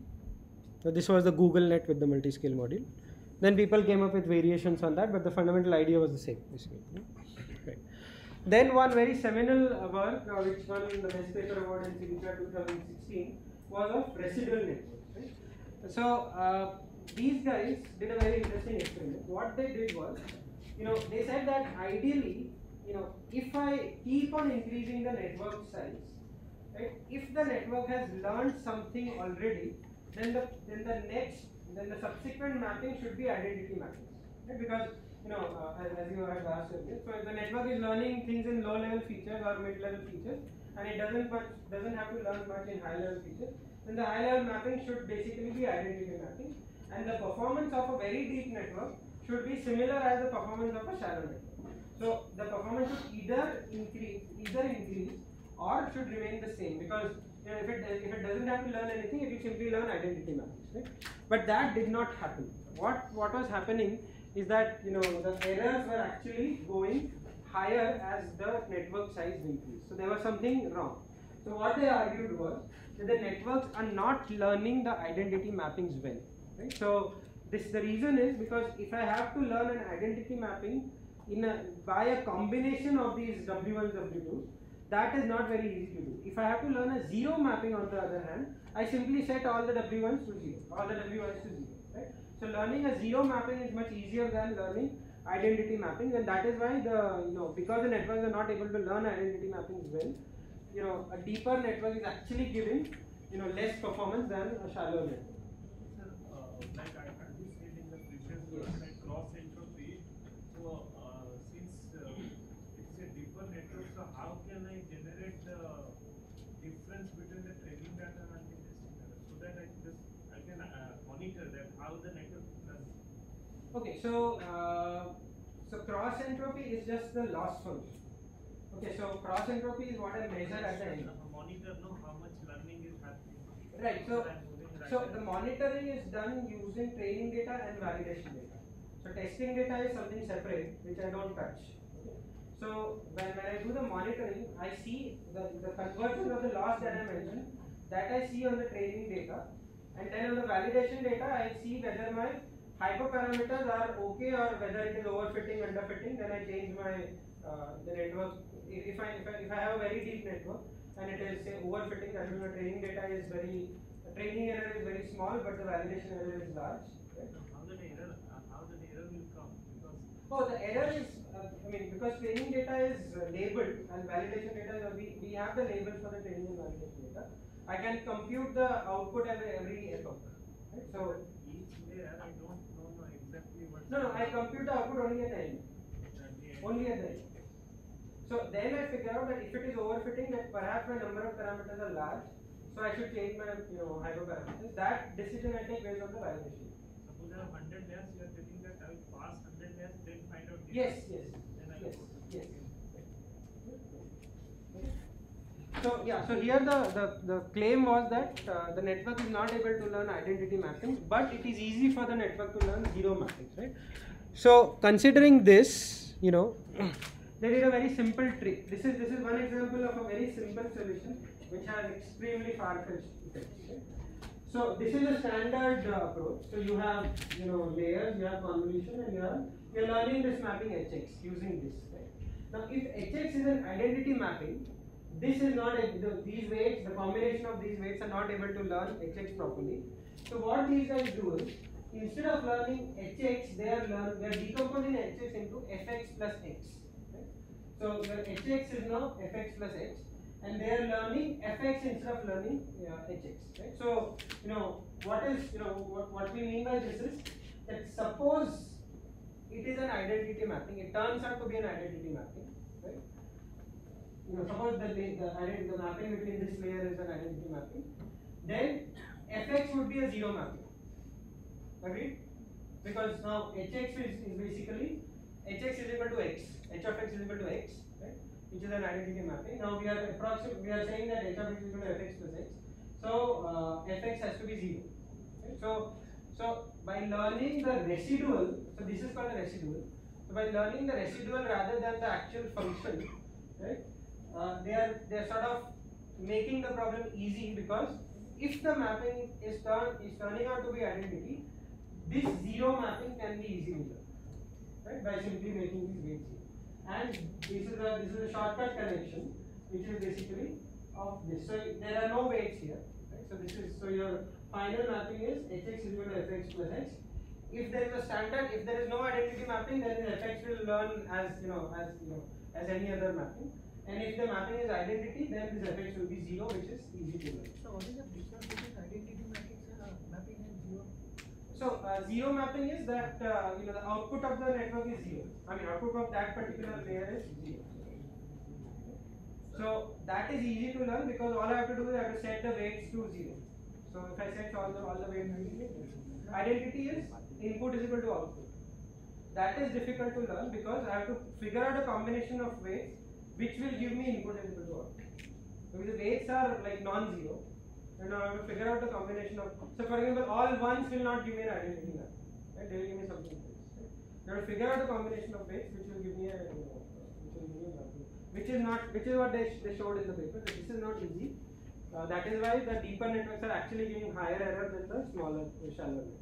So this was the Google net with the multi-scale module. Then people came up with variations on that, but the fundamental idea was the same, basically. Right. Then one very seminal work, uh, which won the Best Paper Award in Civica twenty sixteen, was of residual networks. Right? So uh, these guys did a very interesting experiment. What they did was, you know, they said that ideally, you know, if I keep on increasing the network size, right, if the network has learned something already, then the then the next then the subsequent mapping should be identity mappings, right? Because you know, uh, as, as you had asked earlier, so if the network is learning things in low-level features or mid-level features, and it doesn't much doesn't have to learn much in high-level features, then the high-level mapping should basically be identity mapping, and the performance of a very deep network should be similar as the performance of a shallow network. So the performance should either increase, either increase, or should remain the same, because you know, if it if it doesn't have to learn anything, it will simply learn identity mappings, right? But that did not happen. What what was happening is that you know the errors were actually going higher as the network size increased. So there was something wrong. So what they argued was that the networks are not learning the identity mappings well, right? So this the reason is because if I have to learn an identity mapping in a by a combination of these W ones, W twos, that is not very easy to do. If I have to learn a zero mapping on the other hand, I simply set all the W ones to zero, all the W ones to zero, right? So learning a zero mapping is much easier than learning identity mapping, and that is why the you know because the networks are not able to learn identity mappings well, you know a deeper network is actually giving you know less performance than a shallow network. Sir, uh, like I had this said in the previous class, like cross entropy. So uh, since uh, it's a deeper network, so how can I generate the difference between the training data and the testing data, so that I just I can uh, monitor that how the network does. Okay, so uh, so cross entropy is just the loss function. Okay, so cross entropy is what I measure at the end. Monitor know how much learning is happening. Right. So I'm moving right so away. the monitoring is done using training data and validation data. So testing data is something separate which I don't touch. Okay. So when, when I do the monitoring, I see the, the conversion of the loss that I mentioned, that I see on the training data, and then on the validation data I see whether my hyperparameters are okay or whether it is overfitting, underfitting. Then I change my uh, the network. If, if I if I if I have a very deep network and it is say overfitting, that means the training data is very the training error is very small, but the validation error is large. Right? How the error uh, how the error will come, because Oh, the error is uh, I mean because training data is uh, labeled and validation data is, uh, we we have the label for the training and validation data. I can compute the output every every epoch. Right? So Each layer, I don't know exactly what. no, no, I compute the output only at the end. Only at the end. So then I figure out that if it is overfitting, that perhaps my number of parameters are large, so I should change my you know hyperparameters. That decision I take based on the validation. Suppose I have hundred layers, you are telling that I will pass hundred layers, then find out. Yes, yes, Then I yes, will go to yes. the So yeah, so here the, the, the claim was that uh, the network is not able to learn identity mappings, but it is easy for the network to learn zero mappings, right? So considering this, you know, they did a very simple trick. This is this is one example of a very simple solution which has extremely far-fetched effects. Right? So this is a standard uh, approach. So you have you know layers, you have convolution, and you are you are learning this mapping H X using this. Right? Now if H X is an identity mapping, this is not a, the, these weights, the combination of these weights are not able to learn H X properly. So what these guys do is, instead of learning H X, they are learn they are decomposing H X into F X plus X. Right? So the H X is now F X plus X, and they are learning F X instead of learning uh, H X. Right? So you know what is you know what, what we mean by this is that suppose it is an identity mapping. It turns out to be an identity mapping. Right? You know, suppose the, the, the mapping between this layer is an identity mapping, then F X would be a zero mapping. Agreed? Because now H X is, is basically H X is equal to X, H of X is equal to X, right? Which is an identity mapping. Now we are approximate, we are saying that H of X is equal to F X plus X. So uh, F X has to be zero. Right? So so by learning the residual, so this is called a residual. So by learning the residual rather than the actual function, right? Uh, they are they are sort of making the problem easy, because if the mapping is turn is turning out to be identity, this zero mapping can be easily learned, right? By simply making these weights zero. And this is a this is a shortcut connection, which is basically of this. So there are no weights here, right? So this is so your final mapping is H X is equal to F X plus X. If there is a standard, if there is no identity mapping, then F X will learn as you know as you know as any other mapping. And if the mapping is identity, then this F X will be zero, which is easy to learn. So what is the difference between identity mapping and uh, mapping and zero? So uh, zero mapping is that uh, you know the output of the network is zero. I mean output of that particular layer is zero. So that is easy to learn, because all I have to do is I have to set the weights to zero. So if I set all the all the weights to zero, identity is input is equal to output. That is difficult to learn, because I have to figure out a combination of weights which will give me input is equal to output. Because the weights are like non-zero, and now I have to figure out the combination of. So for example, all ones will not give me an identity map. Right? They will give me something else. Right? I have to figure out a combination of weights which will give me a you know, which will give me a value. Which is not which is what they, they showed in the paper. That this is not easy. Uh, that is why the deeper networks are actually giving higher error than the smaller, uh, shallower networks.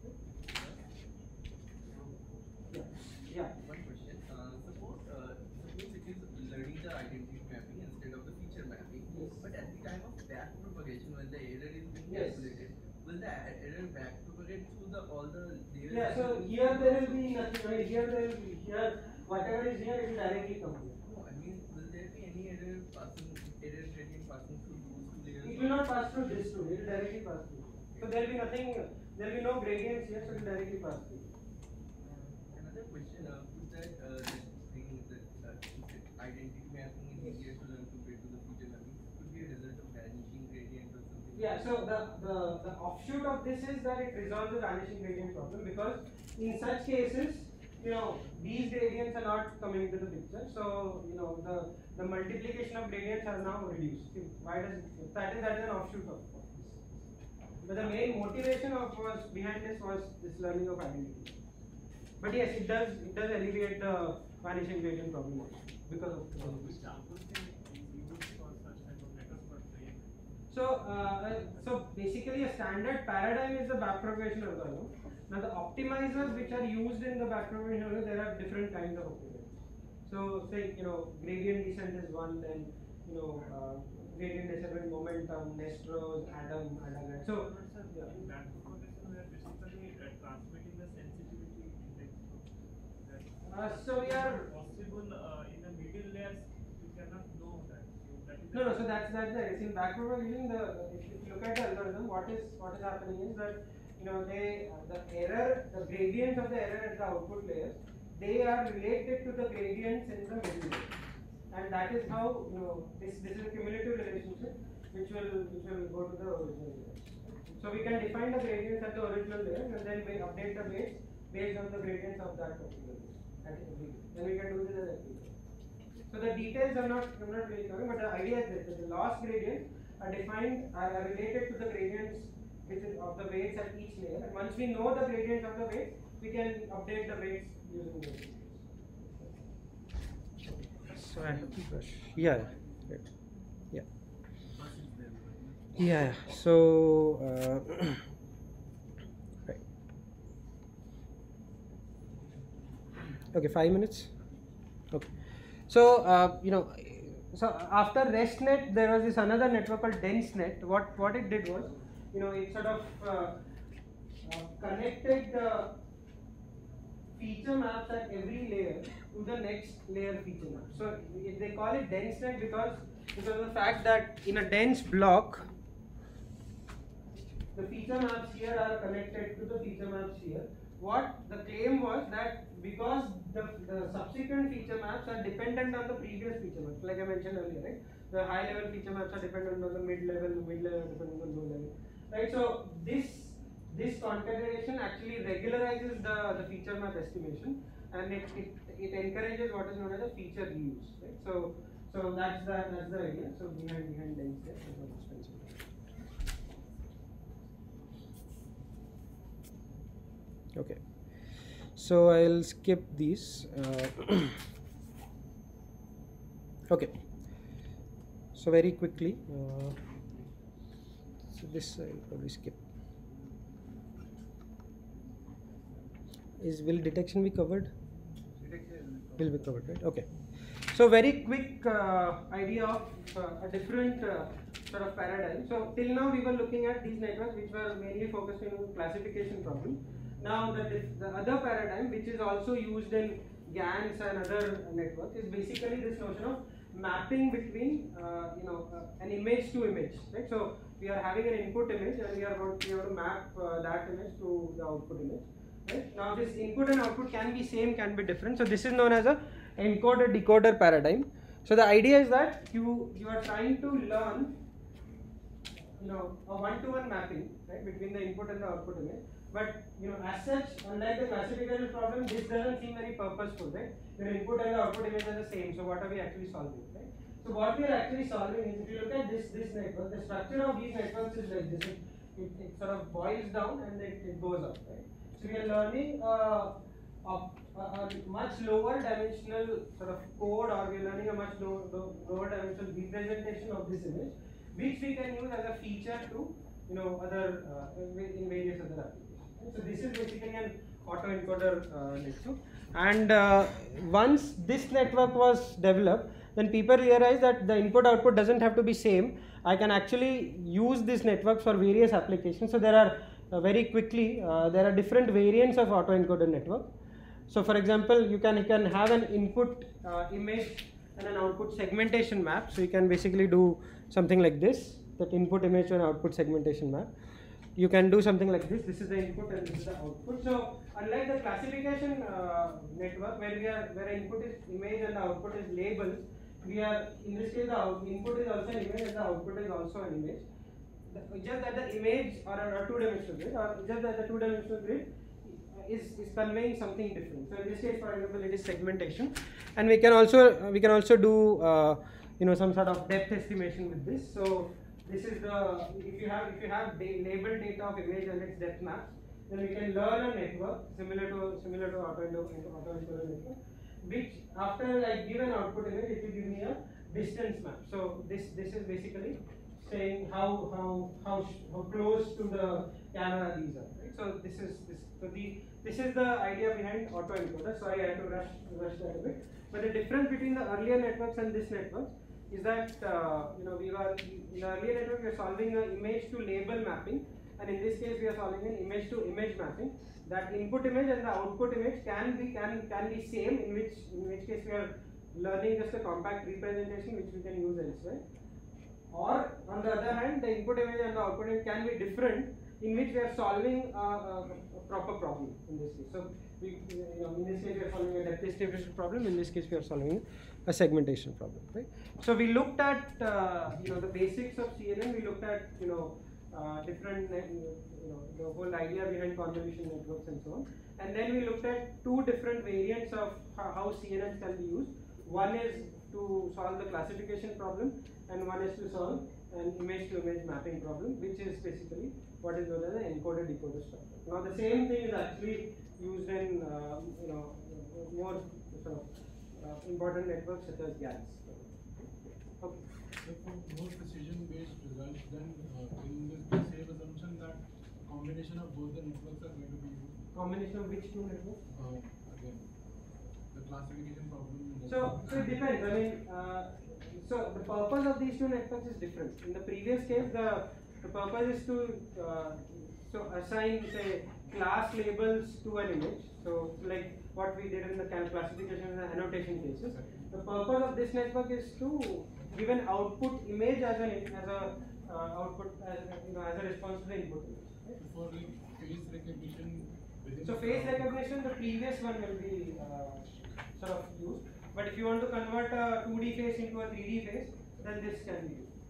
Yeah. Yeah. One question. Uh, suppose, uh, suppose it is learning the identity mapping instead of the feature mapping. Yes. But at the time of back propagation, when the error is being Yes. calculated, will the a- error back propagate through the all the layers? Yeah, so here there will be nothing, I mean, here there will be, here, whatever is here, it will directly come here. No, I mean, will there be any error passing, error gradient passing through those two layers? It will not pass through this too, it will directly pass through. So there will be nothing, there will be no gradients here, so it will directly pass through. Uh, Another question, uh, could that, uh, that thing that, uh, that identity mapping is easier to learn compared to the feature mapping, could be a result of vanishing gradient or something? Yeah, so the, the, the offshoot of this is that it resolves the vanishing gradient problem, because in such cases, you know, these gradients are not coming into the picture. So, you know, the, the multiplication of gradients are now reduced. See, why does it, that is that is an offshoot of, of this. But the main motivation of was behind this was this learning of identity. But yes, it does it does alleviate the vanishing gradient problem also, because of because of this. Which algorithm is used for such type of networks for training? So, uh, so basically a standard paradigm is the backpropagation algorithm. Now the optimizers which are used in the backpropagation algorithm, there are different kinds of optimizers. So say, you know, gradient descent is one, then, you know, uh, gradient descent with momentum, Nestros, Adam, Adaga. So, yeah. In back propagation, we are basically uh, transmitting the sensitivity index. That Uh, so we are, possible uh, in the middle layers, you cannot know that. So that is No, no. So that's that's the in backward propagation. The if you look at the algorithm, what is what is happening is that you know they uh, the error, the gradients of the error at the output layers, they are related to the gradients in the middle layer, and that is how you know this this is a cumulative relationship which will which will go to the original layer. So we can define the gradients at the original layer and then we update the weights based on the gradients of that particular layer at every layer. Then we can do this at every layer. So the details are not I'm not really covering, but the idea is that the loss gradients are defined are related to the gradients which is of the weights at each layer. And once we know the gradients of the weights, we can update the weights using those. So I yeah, right. yeah, yeah. So uh, right. Okay, five minutes. Okay. So uh, you know, so after RESTnet, there was this another network called DenseNet. What what it did was, you know, it sort of uh, uh, connected the feature maps at every layer to the next layer feature map. So they call it DenseNet because because of the fact that in a dense block, the feature maps here are connected to the feature maps here. What the claim was that because the, the subsequent feature maps are dependent on the previous feature maps, like I mentioned earlier, right? The high level feature maps are dependent on the mid level, mid level dependent on low level, right? So this this configuration actually regularizes the, the feature map estimation, and it, it, it encourages what is known as a feature reuse, right? So so that's the that's the idea. So behind behind DenseNet. Okay, so I'll skip these. Uh, okay, so very quickly, uh, so this I'll probably skip. Is will detection be covered? Detection will be covered, right? Okay. So very quick uh, idea of uh, a different uh, sort of paradigm. So till now we were looking at these networks which were mainly focusing on classification problem. Now the, the other paradigm which is also used in GANs and other networks is basically this notion of mapping between uh, you know uh, an image to image, right? So we are having an input image and we are going to, we have to map uh, that image to the output image, right? Now this input and output can be same, can be different. So this is known as a encoder decoder paradigm. So the idea is that you you are trying to learn you know a one-to-one mapping, right, between the input and the output image. But you know, as such, unlike the classification problem, this doesn't seem very purposeful, right? Your input and the output image are the same. So what are we actually solving, right? So what we are actually solving is, if you look at this this network, the structure of these networks is like this. It, it, it sort of boils down and it, it goes up, right? So we are learning uh, a, a, a much lower dimensional sort of code, or we are learning a much low, low, lower dimensional representation of this image, which we can use as a feature to you know other uh, in various other applications. So this is basically an autoencoder uh, network, and uh, once this network was developed, then people realized that the input output doesn't have to be same. I can actually use this network for various applications. So there are uh, very quickly uh, there are different variants of autoencoder network. So for example, you can you can have an input uh, image and an output segmentation map. So you can basically do something like this, that input image to an output segmentation map. You can do something like this. This is the input and this is the output. So unlike the classification uh, network where we are where input is image and the output is labels, we are in this case the out, input is also an image and the output is also an image. The, just that the image or a, a two-dimensional grid, or just that the two-dimensional grid is is conveying something different. So in this case, for example, it is segmentation, and we can also uh, we can also do uh, you know some sort of depth estimation with this. So this is the, if you have if you have labeled data of image and its depth maps, then we can learn a network similar to similar to autoencoder network, which after I give an output image, it will give me a distance map. So this this is basically saying how how how how close to the camera these are. Right? So this is this so the this is the idea behind autoencoder. Sorry, I had to rush rush that a bit. But the difference between the earlier networks and this network is that uh, you know we were in the earlier network we are solving an image to label mapping, and in this case we are solving an image to image mapping. That input image and the output image can be can can be same, in which in which case we are learning just a compact representation which we can use elsewhere. Or on the other hand, the input image and the output image can be different, in which we are solving a, a, a proper problem in this case. So we, you know, in this case we are solving a depth distribution problem. In this case we are solving a segmentation problem, right? So we looked at uh, you know the basics of C N N. We looked at you know uh, different you know the whole idea behind convolution networks and so on. And then we looked at two different variants of how, how C N Ns can be used. One is to solve the classification problem, and one is to solve an image-to-image mapping problem, which is basically what is known as an encoder-decoder structure. Now, the same thing is actually used in uh, you know more sort of uh, important networks such as G A Ns. Okay. So for more precision-based results, then uh, in this be safe assumption that a combination of both the networks are going to be used. Combination of which two networks? Uh, again, the classification problem. So, so it depends. I mean, uh, so the purpose of these two networks is different. In the previous case, the the purpose is to uh, so assign say class labels to an image. So like what we did in the classification and annotation cases. The purpose of this network is to give an output image as a as a uh, output as a, you know as a response to the input image. Right? For like face recognition. Within So face recognition, the previous one will be uh, sort of used. But if you want to convert a two D face into a three D face, then this can be used.